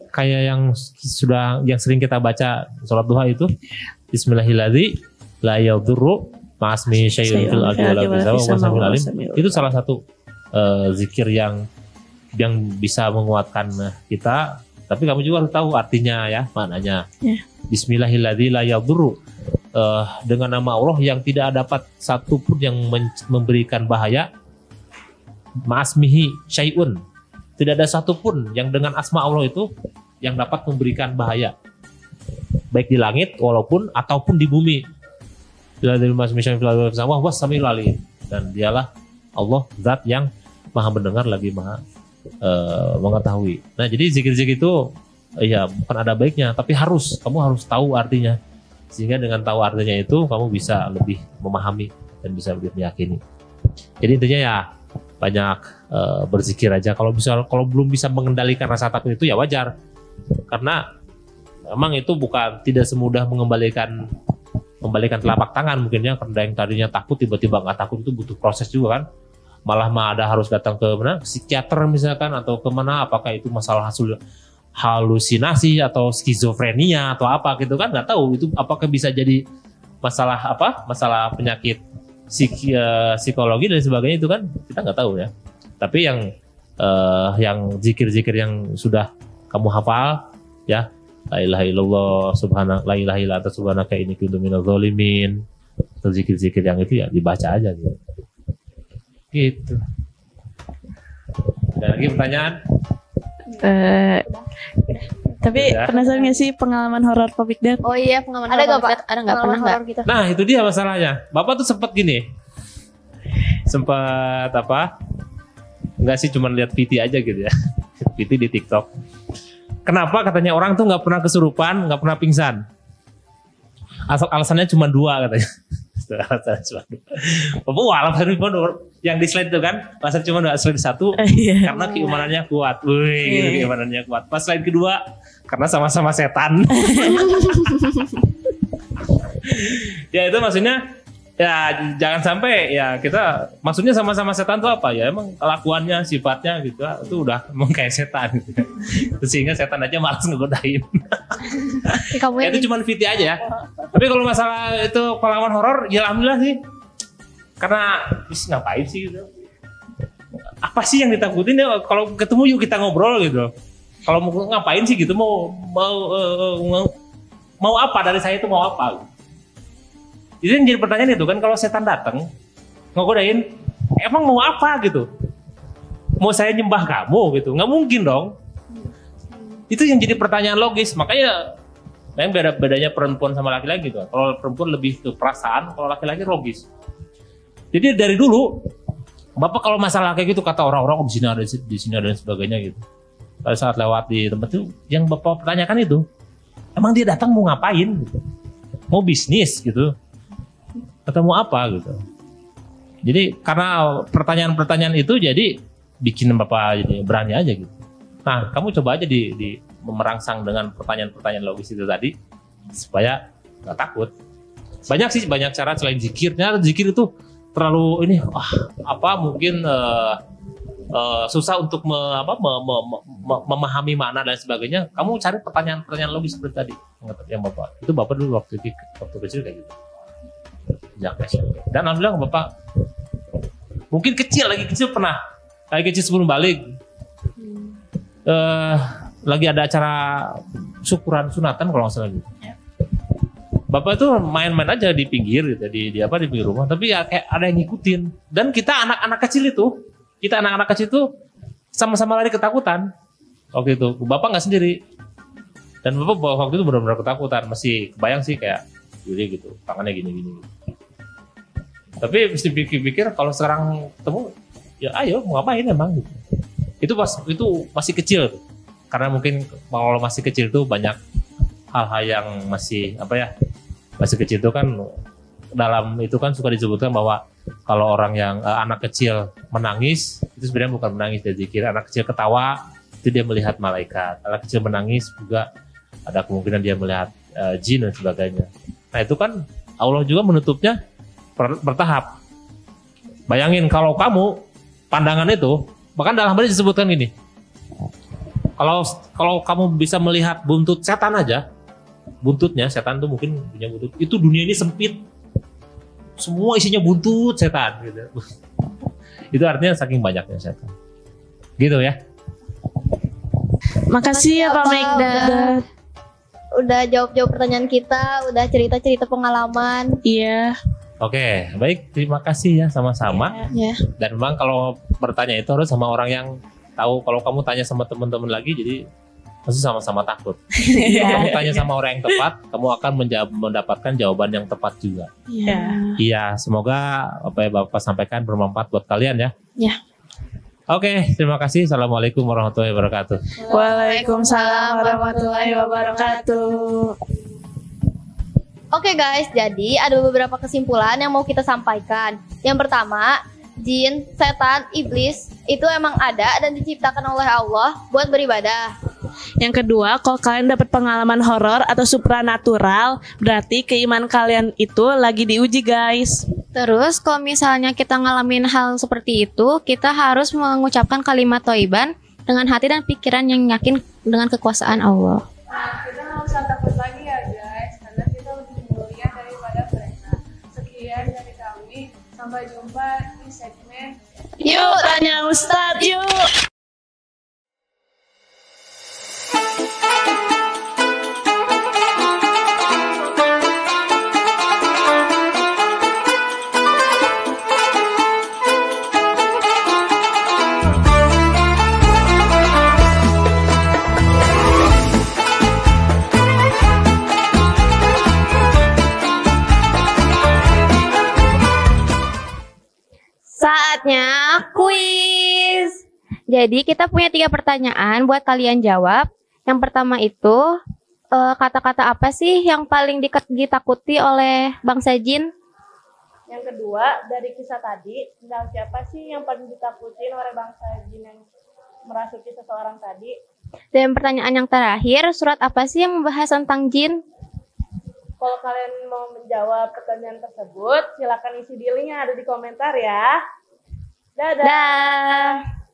kayak yang sudah yang sering kita baca sholat duha itu Bismillahirrahmanirrahim la yadurru ma'asmi syai'un fil ardi wala fis samawati. Itu salah satu uh, zikir yang yang bisa menguatkan kita. Tapi kamu juga harus tahu artinya ya, maknanya. Yeah. Bismillahirrahmanirrahim la yadurru, uh, dengan nama Allah yang tidak dapat satu pun yang men- memberikan bahaya. Ma'asmihi syai'un, tidak ada satu pun yang dengan asma Allah itu yang dapat memberikan bahaya, baik di langit walaupun ataupun di bumi. Dan dialah Allah zat yang maha mendengar lagi maha uh, mengetahui. Nah jadi zikir-zikir itu ya bukan ada baiknya, tapi harus kamu harus tahu artinya, sehingga dengan tahu artinya itu kamu bisa lebih memahami dan bisa lebih meyakini. Jadi intinya ya banyak uh, berzikir aja. Kalau bisa, kalau belum bisa mengendalikan rasa takut itu ya wajar, karena memang itu bukan tidak semudah mengembalikan membalikan telapak tangan mungkin ya, karena yang tadinya takut tiba-tiba nggak takut itu butuh proses juga kan. Malah mah ada harus datang ke mana psikiater misalkan atau kemana, apakah itu masalah hasil halusinasi atau skizofrenia atau apa gitu kan, nggak tahu itu apakah bisa jadi masalah apa masalah penyakit psiki, uh, psikologi dan sebagainya, itu kan kita nggak tahu ya. Tapi yang uh, yang zikir-zikir yang sudah kamu hafal ya, la ilaha illallah subhana la ilaha illa anta subhanaka inni kuntu minadz zalimin, atau zikir-zikir yang itu ya dibaca aja gitu. Gitu. Ada lagi pertanyaan? Uh, tapi ya. Penasaran nggak sih pengalaman horor Pak Bigdat? Oh iya, pengalaman ada nggak Pak? Ada nggak pernah nggak? Gitu. Nah itu dia masalahnya. Bapak tuh sempat gini, sempat apa? Enggak sih, cuma lihat V T aja gitu ya, V T di TikTok. Kenapa katanya orang tuh nggak pernah kesurupan, nggak pernah pingsan? Asal alasannya cuma dua katanya. Alasannya cuma dua. Oh, alasannya cuma dua. Yang di slide itu kan, alasan cuma dua, slide satu karena keimanannya kuat. Wih, gitu, keimanannya kuat. Pas slide kedua karena sama-sama setan. Ya itu maksudnya ya jangan sampai ya kita maksudnya sama-sama setan tuh apa ya, emang kelakuannya sifatnya gitu itu udah emang kayak setan gitu. Sehingga setan aja malas ngegodain. Kamu Ya, itu cuma V T aja ya. Tapi kalau masalah itu pengalaman horor ya alhamdulillah sih, karena bis ngapain sih gitu, apa sih yang ditakutin ya, kalau ketemu yuk kita ngobrol gitu. Kalau mau ngapain sih gitu, mau mau uh, mau apa dari saya itu mau apa. Jadi yang jadi pertanyaan itu kan, kalau setan datang ngogodain, emang mau apa gitu? Mau saya nyembah kamu gitu? Nggak mungkin dong. Itu yang jadi pertanyaan logis. Makanya yang beda bedanya perempuan sama laki-laki gitu. Kalau perempuan lebih ke perasaan, kalau laki-laki logis. Jadi dari dulu Bapak kalau masalah kayak gitu kata orang-orang oh, di sini ada di sini ada dan sebagainya gitu. Pada saat lewat di tempat itu, yang Bapak pertanyakan itu, emang dia datang mau ngapain? Gitu. Mau bisnis gitu? Atau mau apa gitu? Jadi karena pertanyaan-pertanyaan itu jadi bikin Bapak jadi berani aja gitu. Nah, kamu coba aja di, di merangsang dengan pertanyaan-pertanyaan logis itu tadi supaya nggak takut. Banyak sih, banyak cara selain zikirnya. Zikir itu terlalu ini, wah, apa mungkin uh, uh, susah untuk me, apa, me, me, me, memahami makna dan sebagainya. Kamu cari pertanyaan-pertanyaan logis seperti tadi yang Bapak. Itu Bapak dulu waktu waktu kecil kayak gitu. Ya, dan alhamdulillah Bapak mungkin kecil lagi kecil pernah lagi kecil sebelum balik uh, lagi ada acara syukuran sunatan kalau nggak salah gitu. Bapak tuh main-main aja di pinggir gitu, di, di apa di pinggir rumah, tapi ya kayak ada yang ngikutin. Dan kita anak-anak kecil itu, kita anak-anak kecil itu sama-sama lari ketakutan waktu itu. Bapak nggak sendiri, dan Bapak waktu itu benar-benar ketakutan, masih kebayang sih kayak gini gitu, tangannya gini-gini. Tapi mesti pikir-pikir kalau sekarang ketemu, ya ayo mau ngapain emang gitu. Itu pas itu masih kecil, karena mungkin kalau masih kecil tuh banyak hal-hal yang masih apa ya, masih kecil itu kan dalam itu kan suka disebutkan bahwa kalau orang yang uh, anak kecil menangis itu sebenarnya bukan menangis dari zikir. Anak kecil ketawa itu dia melihat malaikat. Anak kecil menangis juga ada kemungkinan dia melihat uh, jin dan sebagainya. Nah itu kan Allah juga menutupnya bertahap. Bayangin kalau kamu pandangan itu, bahkan dalam hadis disebutkan gini, Kalau kalau kamu bisa melihat buntut setan aja, buntutnya setan tuh mungkin punya buntut. Itu dunia ini sempit, semua isinya buntut setan gitu. Itu artinya saking banyaknya setan. Gitu ya. Makasih ya Pak Megdad. Udah jawab-jawab pertanyaan kita, udah cerita-cerita pengalaman. Iya. Oke, baik, terima kasih ya sama-sama. Ya. Dan memang kalau bertanya itu harus sama orang yang tahu. Kalau kamu tanya sama teman-teman lagi, jadi pasti sama-sama takut. Iya. Kamu tanya sama orang yang tepat, kamu akan menjawab, mendapatkan jawaban yang tepat juga. Iya. Iya, semoga apa yang Bapak sampaikan bermanfaat buat kalian ya. Ya. Oke, terima kasih. Assalamualaikum warahmatullahi wabarakatuh. Waalaikumsalam warahmatullahi wabarakatuh. Oke guys, jadi ada beberapa kesimpulan yang mau kita sampaikan. Yang pertama, jin, setan, iblis itu emang ada dan diciptakan oleh Allah buat beribadah. Yang kedua, kalau kalian dapat pengalaman horor atau supranatural, berarti keimanan kalian itu lagi diuji guys. Terus kalau misalnya kita ngalamin hal seperti itu, kita harus mengucapkan kalimat thayyiban dengan hati dan pikiran yang yakin dengan kekuasaan Allah. Nah, kita nggak usah takut lagi ya guys, karena kita lebih mulia daripada mereka. Sekian dari kami, sampai jumpa di segmen Yuk tanya Ustadz yuk. Saatnya kuis. Jadi kita punya tiga pertanyaan buat kalian jawab. Yang pertama itu eh, kata-kata apa sih yang paling di- ditakuti oleh bangsa jin? Yang kedua, dari kisah tadi, tentang siapa sih yang paling ditakutin oleh bangsa jin yang merasuki seseorang tadi? Dan pertanyaan yang terakhir, surat apa sih yang membahas tentang jin? Kalau kalian mau menjawab pertanyaan tersebut, silakan isi di link yang ada di komentar ya. Dadah. Dah.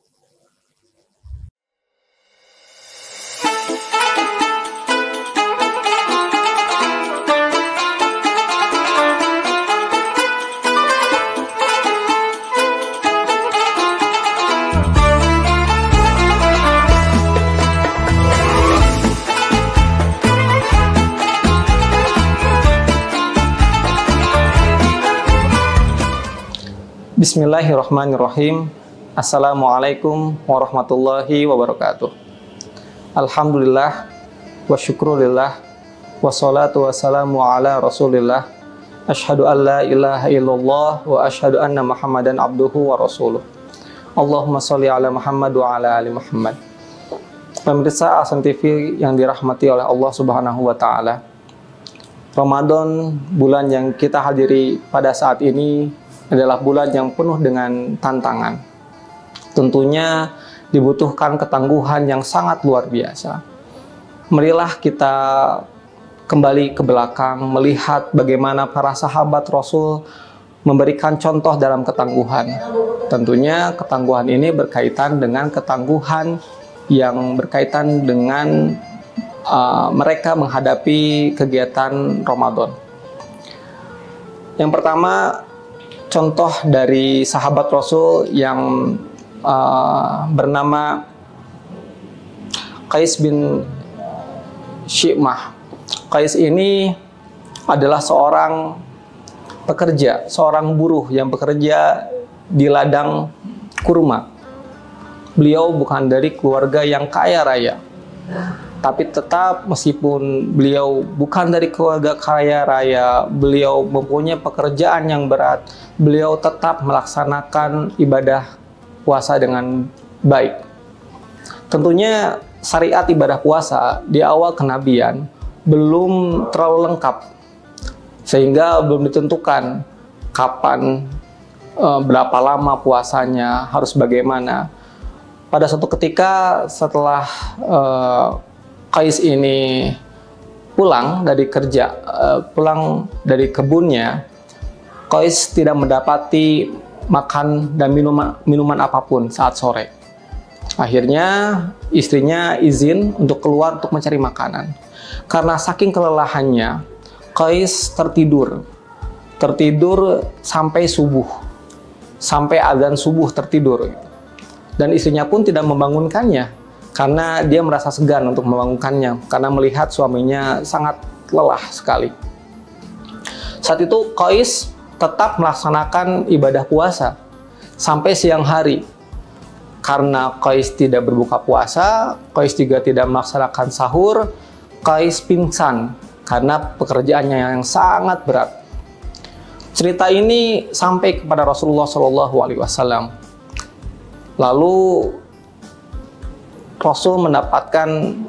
Bismillahirrahmanirrahim. Assalamualaikum warahmatullahi wabarakatuh. Alhamdulillah wa syukrulillah wassalatu wassalamu ala rasulillah. Asyhadu an la ilaha illallah wa asyhadu anna Muhammadan abduhu wa rasuluh. Allahumma sholli ala Muhammad wa ala ali Muhammad. Pemirsa Ahsan T V yang dirahmati oleh Allah Subhanahu wa taala. Ramadan, bulan yang kita hadiri pada saat ini, adalah bulan yang penuh dengan tantangan. Tentunya dibutuhkan ketangguhan yang sangat luar biasa. Marilah kita kembali ke belakang, melihat bagaimana para sahabat Rasul memberikan contoh dalam ketangguhan. Tentunya ketangguhan ini berkaitan dengan ketangguhan yang berkaitan dengan uh, mereka menghadapi kegiatan Ramadan. Yang pertama, contoh dari sahabat Rasul yang uh, bernama Qais bin Syi'mah. Qais ini adalah seorang pekerja, seorang buruh yang bekerja di ladang kurma. Beliau bukan dari keluarga yang kaya raya, tapi tetap meskipun beliau bukan dari keluarga kaya raya, beliau mempunyai pekerjaan yang berat, beliau tetap melaksanakan ibadah puasa dengan baik. Tentunya syariat ibadah puasa di awal kenabian belum terlalu lengkap, sehingga belum ditentukan kapan, e, berapa lama puasanya, harus bagaimana. Pada suatu ketika setelah e, Qais ini pulang dari kerja, uh, pulang dari kebunnya, Qais tidak mendapati makan dan minuman, minuman apapun saat sore. Akhirnya istrinya izin untuk keluar untuk mencari makanan. Karena saking kelelahannya, Qais tertidur. Tertidur sampai subuh. Sampai azan subuh tertidur. Dan istrinya pun tidak membangunkannya. Karena dia merasa segan untuk membangunkannya. Karena melihat suaminya sangat lelah sekali. Saat itu Qais tetap melaksanakan ibadah puasa. Sampai siang hari. Karena Qais tidak berbuka puasa, Qais juga tidak melaksanakan sahur, Qais pingsan karena pekerjaannya yang sangat berat. Cerita ini sampai kepada Rasulullah shallallahu alaihi wasallam. Lalu Rasul mendapatkan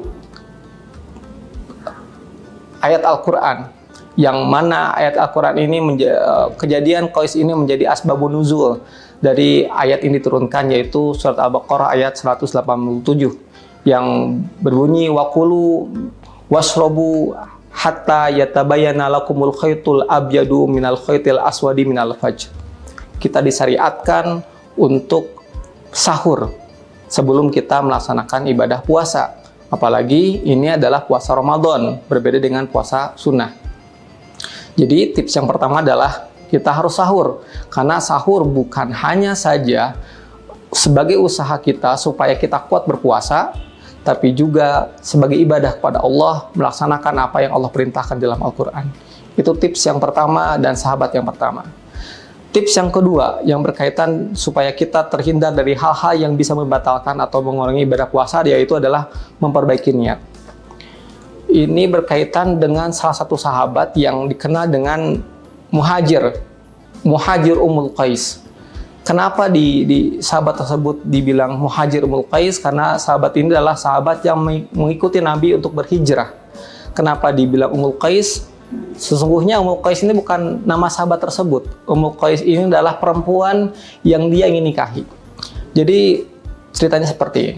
ayat Al-Quran, yang mana ayat Al-Quran ini kejadian Qais ini menjadi asbabun nuzul dari ayat ini diturunkan, yaitu surat Al-Baqarah ayat seratus delapan puluh tujuh yang berbunyi waqulu washrabu hatta yatabayyana lakumul khaytul abyadu minal khaytil aswadi minal fajr. Kita disyariatkan untuk sahur sebelum kita melaksanakan ibadah puasa. Apalagi ini adalah puasa Ramadan, berbeda dengan puasa sunnah. Jadi tips yang pertama adalah kita harus sahur, karena sahur bukan hanya saja sebagai usaha kita supaya kita kuat berpuasa, tapi juga sebagai ibadah kepada Allah, melaksanakan apa yang Allah perintahkan dalam Al-Quran. Itu tips yang pertama dan sahabat yang pertama. Tips yang kedua yang berkaitan supaya kita terhindar dari hal-hal yang bisa membatalkan atau mengurangi ibadah puasa, yaitu adalah memperbaiki niat. Ini berkaitan dengan salah satu sahabat yang dikenal dengan Muhajir, Muhajir Ummul Qais. Kenapa di, di sahabat tersebut dibilang Muhajir Ummul Qais? Karena sahabat ini adalah sahabat yang mengikuti Nabi untuk berhijrah. Kenapa dibilang Ummul Qais? Sesungguhnya Ummul Qais ini bukan nama sahabat tersebut. Ummul Qais ini adalah perempuan yang dia ingin nikahi. Jadi ceritanya seperti ini.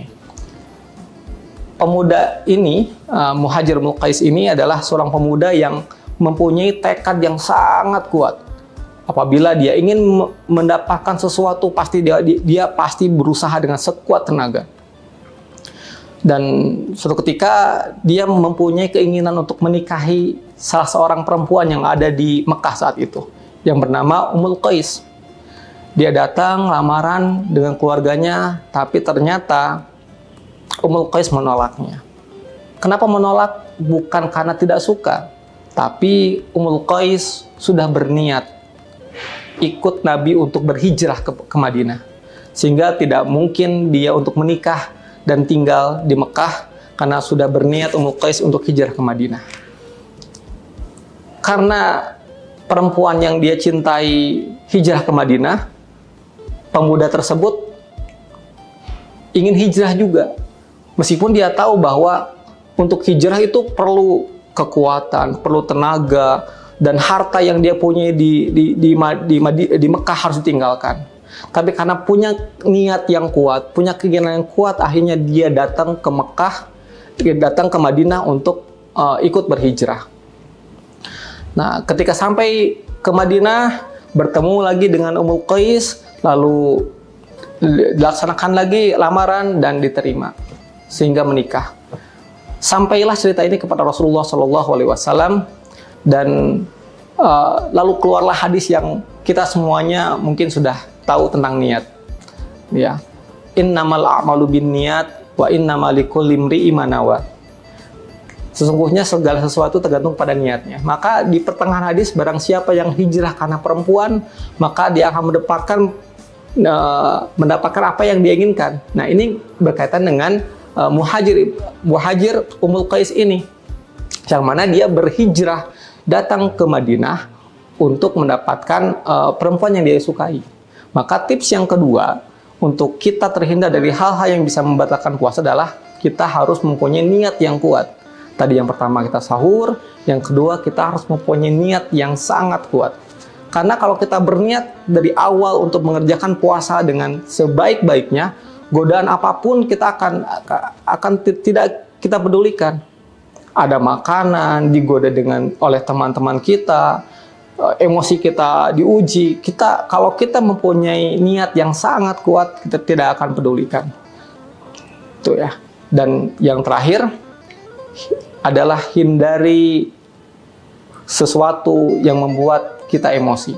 Pemuda ini, uh, Muhajir Ummul Qais ini adalah seorang pemuda yang mempunyai tekad yang sangat kuat. Apabila dia ingin mendapatkan sesuatu, pasti dia, dia pasti berusaha dengan sekuat tenaga. Dan suatu ketika dia mempunyai keinginan untuk menikahi salah seorang perempuan yang ada di Mekah saat itu, yang bernama Ummul Qais. Dia datang lamaran dengan keluarganya, tapi ternyata Ummul Qais menolaknya. Kenapa menolak? Bukan karena tidak suka, tapi Ummul Qais sudah berniat ikut Nabi untuk berhijrah ke, ke Madinah. Sehingga tidak mungkin dia untuk menikah dan tinggal di Mekah, karena sudah berniat Ummul Qais untuk hijrah ke Madinah. Karena perempuan yang dia cintai hijrah ke Madinah, pemuda tersebut ingin hijrah juga. Meskipun dia tahu bahwa untuk hijrah itu perlu kekuatan, perlu tenaga, dan harta yang dia punya di, di, di, di, di, di Mekah harus ditinggalkan. Tapi karena punya niat yang kuat, punya keinginan yang kuat, akhirnya dia datang ke Mekah, dia datang ke Madinah untuk uh, ikut berhijrah. Nah, ketika sampai ke Madinah, bertemu lagi dengan Ummul Qais, lalu dilaksanakan lagi lamaran dan diterima, sehingga menikah. Sampailah cerita ini kepada Rasulullah shallallahu alaihi wasallam, dan uh, lalu keluarlah hadis yang kita semuanya mungkin sudah tahu tentang niat. Ya, innamal a'malu binniyat wa innamal likulli imri'in ma nawa. Sesungguhnya segala sesuatu tergantung pada niatnya. Maka di pertengahan hadis, barang siapa yang hijrah karena perempuan, maka dia akan mendapatkan uh, mendapatkan apa yang dia inginkan. Nah, ini berkaitan dengan uh, muhajir muhajir Ummul Qais ini, yang mana dia berhijrah datang ke Madinah untuk mendapatkan uh, perempuan yang dia sukai. Maka tips yang kedua untuk kita terhindar dari hal-hal yang bisa membatalkan puasa adalah kita harus mempunyai niat yang kuat. Tadi yang pertama kita sahur, yang kedua kita harus mempunyai niat yang sangat kuat. Karena kalau kita berniat dari awal untuk mengerjakan puasa dengan sebaik-baiknya, godaan apapun kita akan akan tidak kita pedulikan. Ada makanan digoda dengan oleh teman-teman kita, emosi kita diuji. Kita kalau kita mempunyai niat yang sangat kuat, kita tidak akan pedulikan. Itu ya. Dan yang terakhir adalah hindari sesuatu yang membuat kita emosi.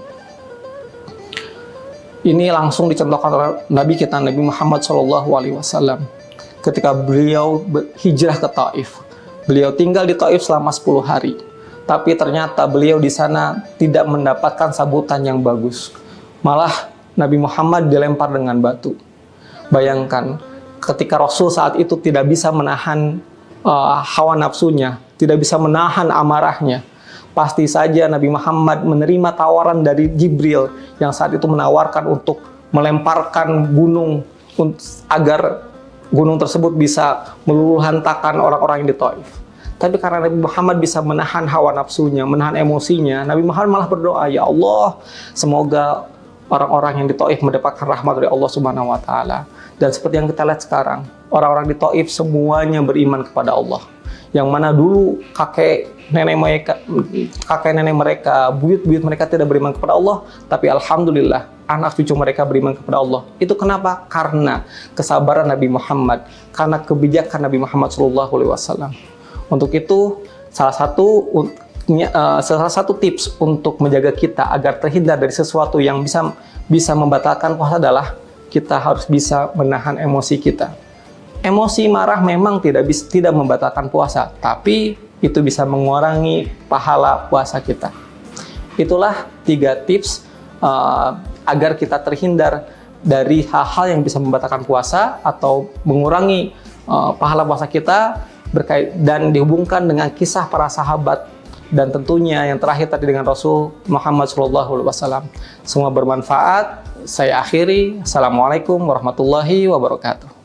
Ini langsung dicontohkan oleh Nabi kita, Nabi Muhammad shallallahu alaihi wasallam. Ketika beliau hijrah ke Taif, beliau tinggal di Taif selama sepuluh hari. Tapi ternyata beliau di sana tidak mendapatkan sambutan yang bagus. Malah Nabi Muhammad dilempar dengan batu. Bayangkan, ketika Rasul saat itu tidak bisa menahan uh, hawa nafsunya, tidak bisa menahan amarahnya, pasti saja Nabi Muhammad menerima tawaran dari Jibril yang saat itu menawarkan untuk melemparkan gunung agar gunung tersebut bisa meluluhlantakan orang-orang yang di Taif. Tapi karena Nabi Muhammad bisa menahan hawa nafsunya, menahan emosinya, Nabi Muhammad malah berdoa, "Ya Allah, semoga orang-orang yang di Taif mendapatkan rahmat dari Allah Subhanahu wa taala." Dan seperti yang kita lihat sekarang, orang-orang di Taif semuanya beriman kepada Allah. Yang mana dulu kakek nenek mereka, kakek nenek mereka, buyut-buyut mereka tidak beriman kepada Allah, tapi alhamdulillah anak cucu mereka beriman kepada Allah. Itu kenapa? Karena kesabaran Nabi Muhammad, karena kebijakan Nabi Muhammad shallallahu alaihi wasallam. Untuk itu salah satu uh, salah satu tips untuk menjaga kita agar terhindar dari sesuatu yang bisa bisa membatalkan puasa adalah kita harus bisa menahan emosi kita. Emosi marah memang tidak bisa tidak membatalkan puasa, tapi itu bisa mengurangi pahala puasa kita. Itulah tiga tips uh, agar kita terhindar dari hal-hal yang bisa membatalkan puasa atau mengurangi uh, pahala puasa kita, berkait dan dihubungkan dengan kisah para sahabat dan tentunya yang terakhir tadi dengan Rasul Muhammad shallallahu alaihi wasallam. Semua bermanfaat. Saya akhiri. Assalamualaikum warahmatullahi wabarakatuh.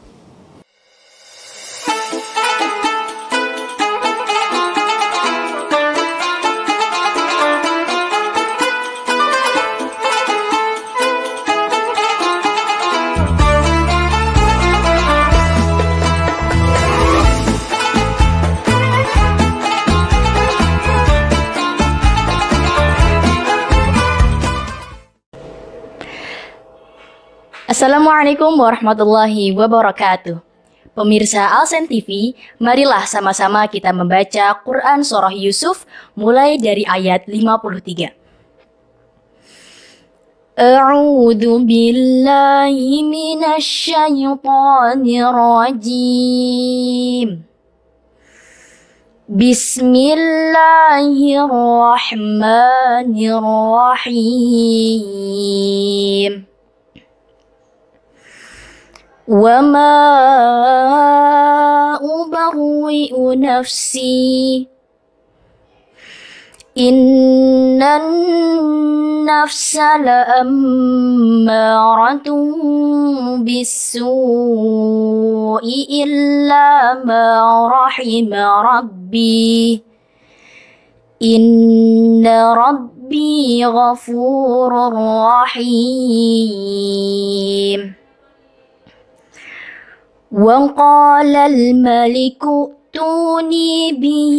Assalamualaikum warahmatullahi wabarakatuh. Pemirsa Alsen T V, marilah sama-sama kita membaca Quran Surah Yusuf mulai dari ayat lima puluh tiga. A'udzu billahi minasy syaithanir rajim. Bismillahirrahmanirrahim. وَمَا أُبَرِّئُ نَفْسِي إِنَّ النَّفْسَ لَأَمَّارَةٌ بِالسُّوءِ إِلَّا مَا رَحِمَ رَبِّي إِنَّ رَبِّي غَفُورٌ رَحِيمٌ. وَقَالَ الْمَلِكُ ائْتُونِي بِهِ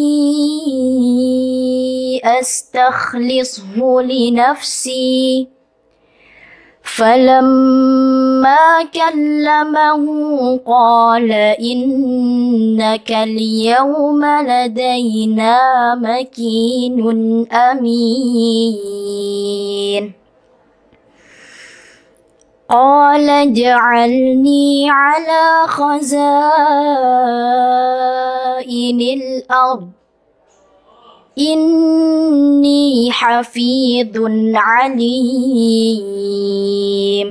أَسْتَخْلِصْهُ لِنَفْسِي فَلَمَّا كَلَّمَهُ قَالَ إِنَّكَ الْيَوْمَ لَدَيْنَا مَكِينٌ أَمِينٌ. قال اجعلني على خزائن الأرض إني حفيظ عليم.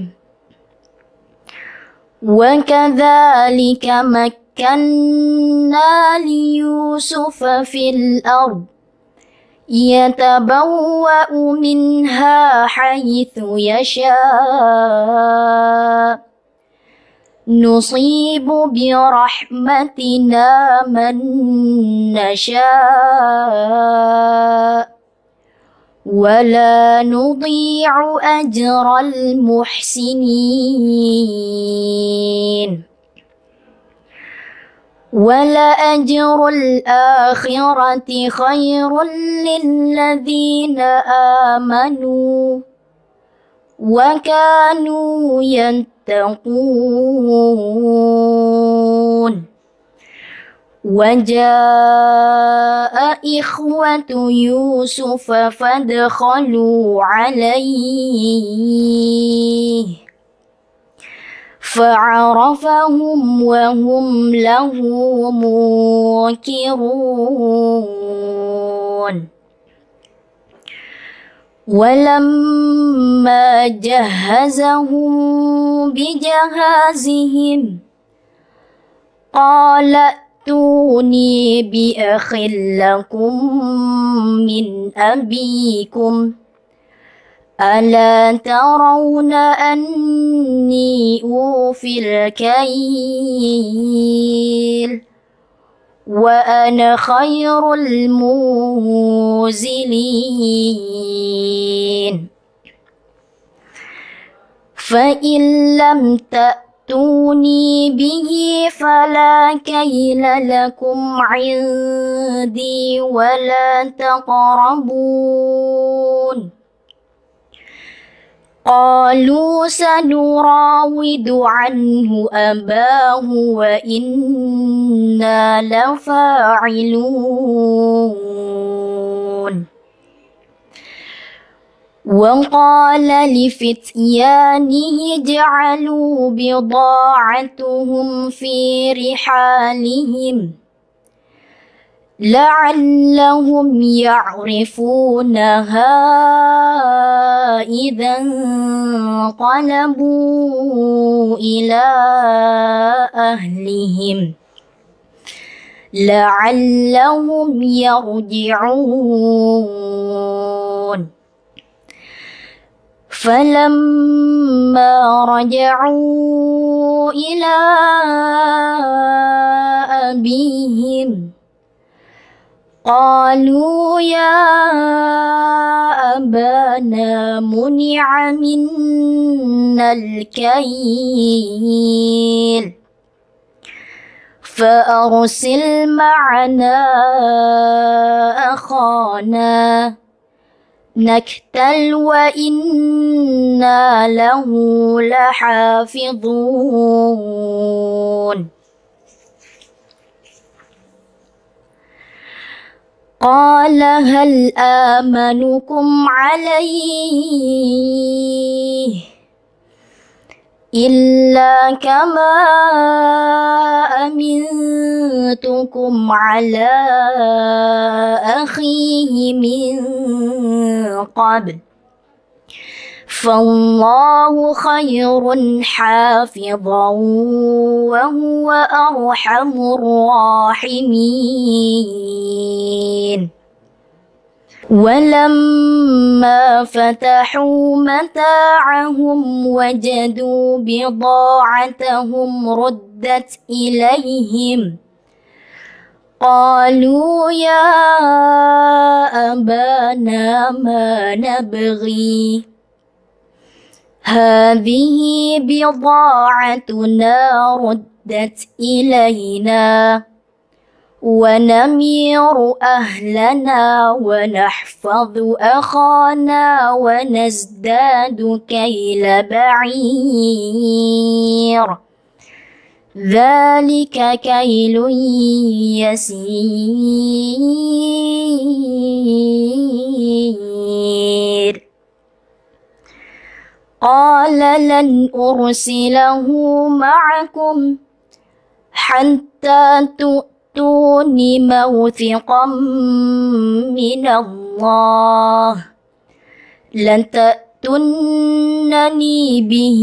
وكذلك مكنا ليوسف في الأرض يتبوأ منها حيث يشاء نصيب برحمتنا من نشاء ولا نضيع أجر المحسنين. وَلَأَجْرُ الْآخِرَةِ خَيْرٌ لِلَّذِينَ آمَنُوا وكانوا يتقون وجاء إخوة يوسف فدخلوا عليه فعرفهم وهم له منكرون ولما جهزهم بجهازهم قال ائتوني بأخ لكم من أبيكم ألا ترون أني أوفي الكيل وأنا خير المنزلين فإن لم تأتوني به فلا كيل لكم عندي ولا تقربون قالوا سنراود عنه أباه وإنا لفاعلون وقال لفتيانه اجعلوا بضاعتهم في رحالهم لعلهم يعرفونها إذا انقلبوا إلى أهلهم لعلهم يرجعون فلما رجعوا إلى أبيهم قالوا يا أبانا منع منا الكيل فأرسل معنا أخانا نكتل وإنا له لحافظون قال هل آمنكم عليه إلا كما أمنتكم على أخيه من قبل فالله خير حافظا وهو أرحم الراحمين ولما فتحوا متاعهم وجدوا بضاعتهم ردت إليهم قالوا يا أبانا ما نبغي هذه بضاعتنا ردت إلينا ونمير أهلنا ونحفظ أخانا ونزداد كيل بعير ذلك كيل يسير قال لن أرسله معكم حتى تؤتون موثقا من الله لن تأتونني به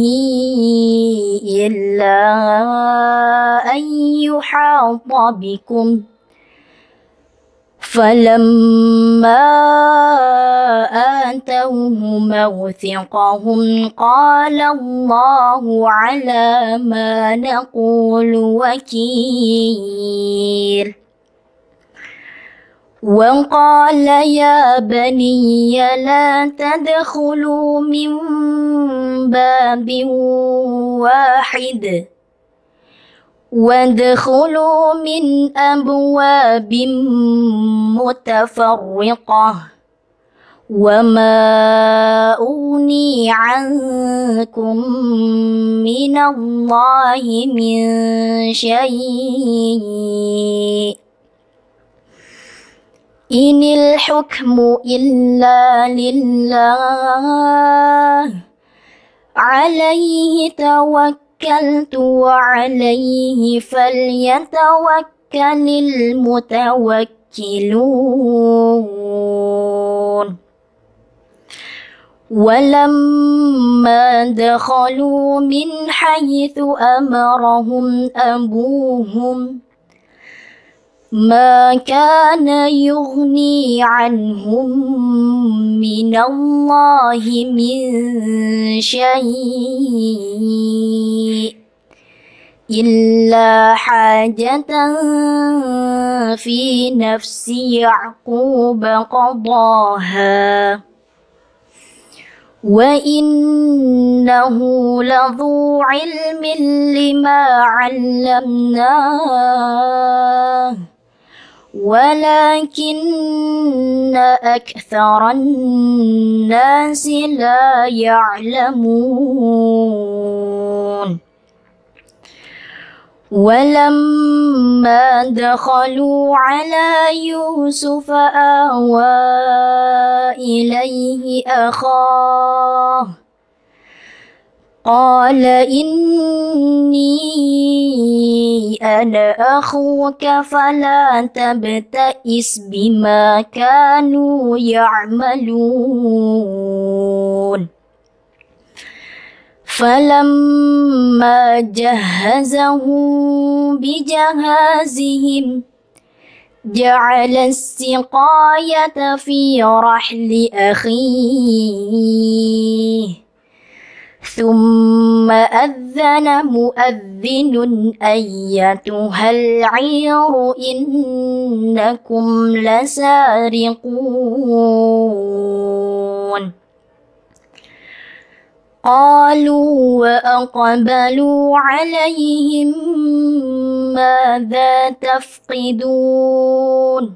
إلا أن يحاط بكم فلما آتوه موثقهم قال الله على ما نقول وكيل وقال يا بني لا تدخلوا من باب واحد وادخلوا من أبواب متفرقة وما أغني عنكم من الله من شيء إن الحكم إلا لله عليه توكلت وعليه فليتوكل المتوكلون ولما دخلوا من حيث أمرهم أبوهم ما كان يغني عنهم من الله من شيء إلا حاجة في نفس يعقوب قضاها وإنه لذو علم لما علمناه ولكن أكثر الناس لا يعلمون ولما دخلوا على يوسف آوى إليه أخاه قال إني أنا أخوك فلا تبتئس بما كانوا يعملون فلما جهزهم بجهازهم جعل السقاية في رحل أخيه ثم أذن مؤذن أيتها العير إنكم لسارقون قالوا وأقبلوا عليهم ماذا تفقدون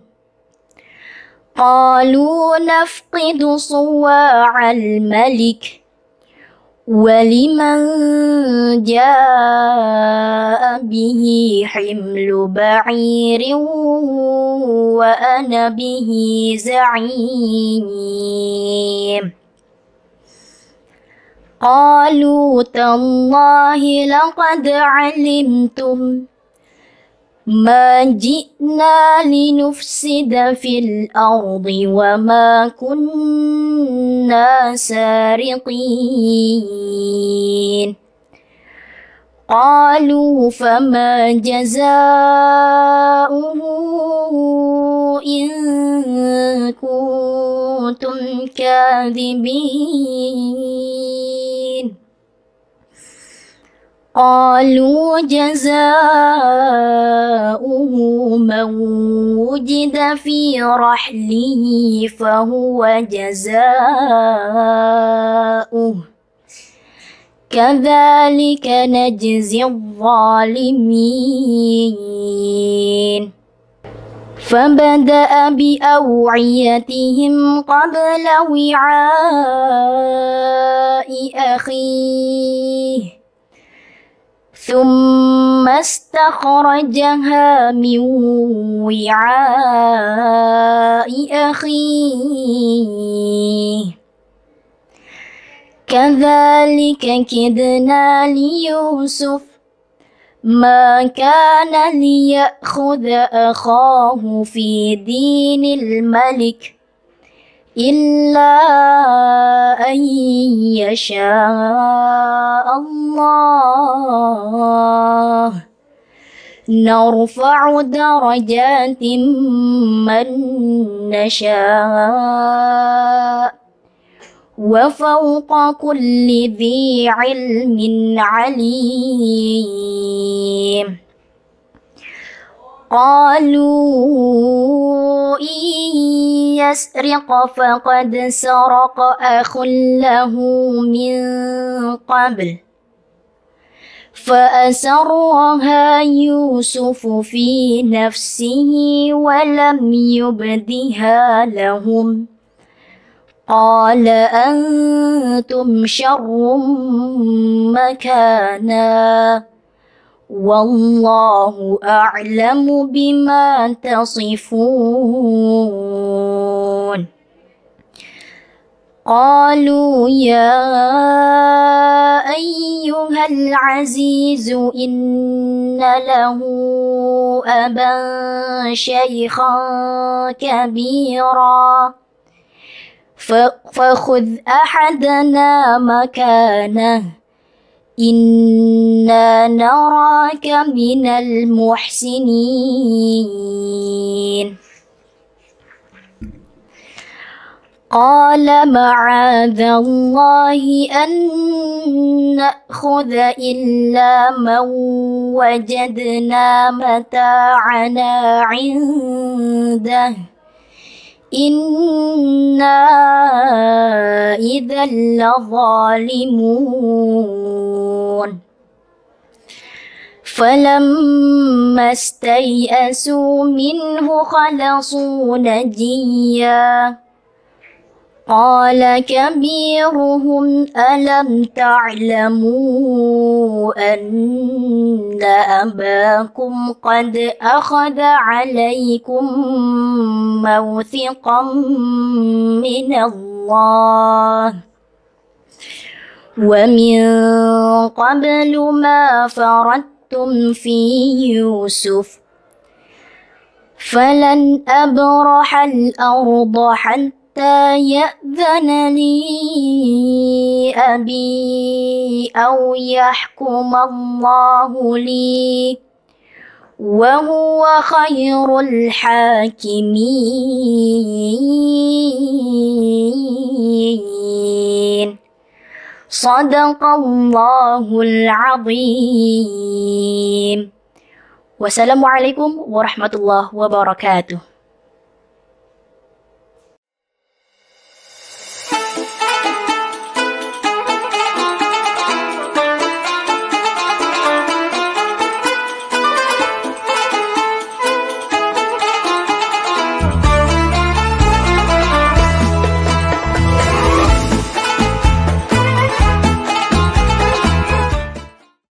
قالوا نفقد صواع الملك ولمن جاء به حمل بعير وأنا به زعيم قالوا تالله لقد علمتم ما جئنا لنفسد في الأرض وما كنا سارقين قالوا فما جزاؤه إن كنتم كاذبين قالوا جزاؤه من وجد في رحله فهو جزاؤه كذلك نجزي الظالمين فبدأ بأوعيتهم قبل وعاء أخيه ثم استخرجها من وعاء أخيه كذلك كدنا ليوسف ما كان ليأخذ أخاه في دين الملك إلا أن يشاء الله نرفع درجات من نشاء وفوق كل ذي علم عليم قالوا إن يسرق فقد سرق أخ له من قبل فأسرها يوسف في نفسه ولم يبدها لهم قال أنتم شر مكانا والله أعلم بما تصفون قالوا يا أيها العزيز إن له أبا شيخا كبيرا فخذ أحدنا مكانه إنا نراك من المحسنين قال معاذ الله أن نأخذ إلا من وجدنا متاعنا عنده إنا إذا لظالمون فلما استيئسوا منه خلصوا نجيا قال كبيرهم ألم تعلموا أن أباكم قد أخذ عليكم موثقا من الله ومن قبل ما فرضتم في يوسف فلن أبرح الأرض حتى حتى يأذن لي أبي أو يحكم الله لي وهو خير الحاكمين صدق الله العظيم. Wassalamualaikum warahmatullahi wabarakatuh.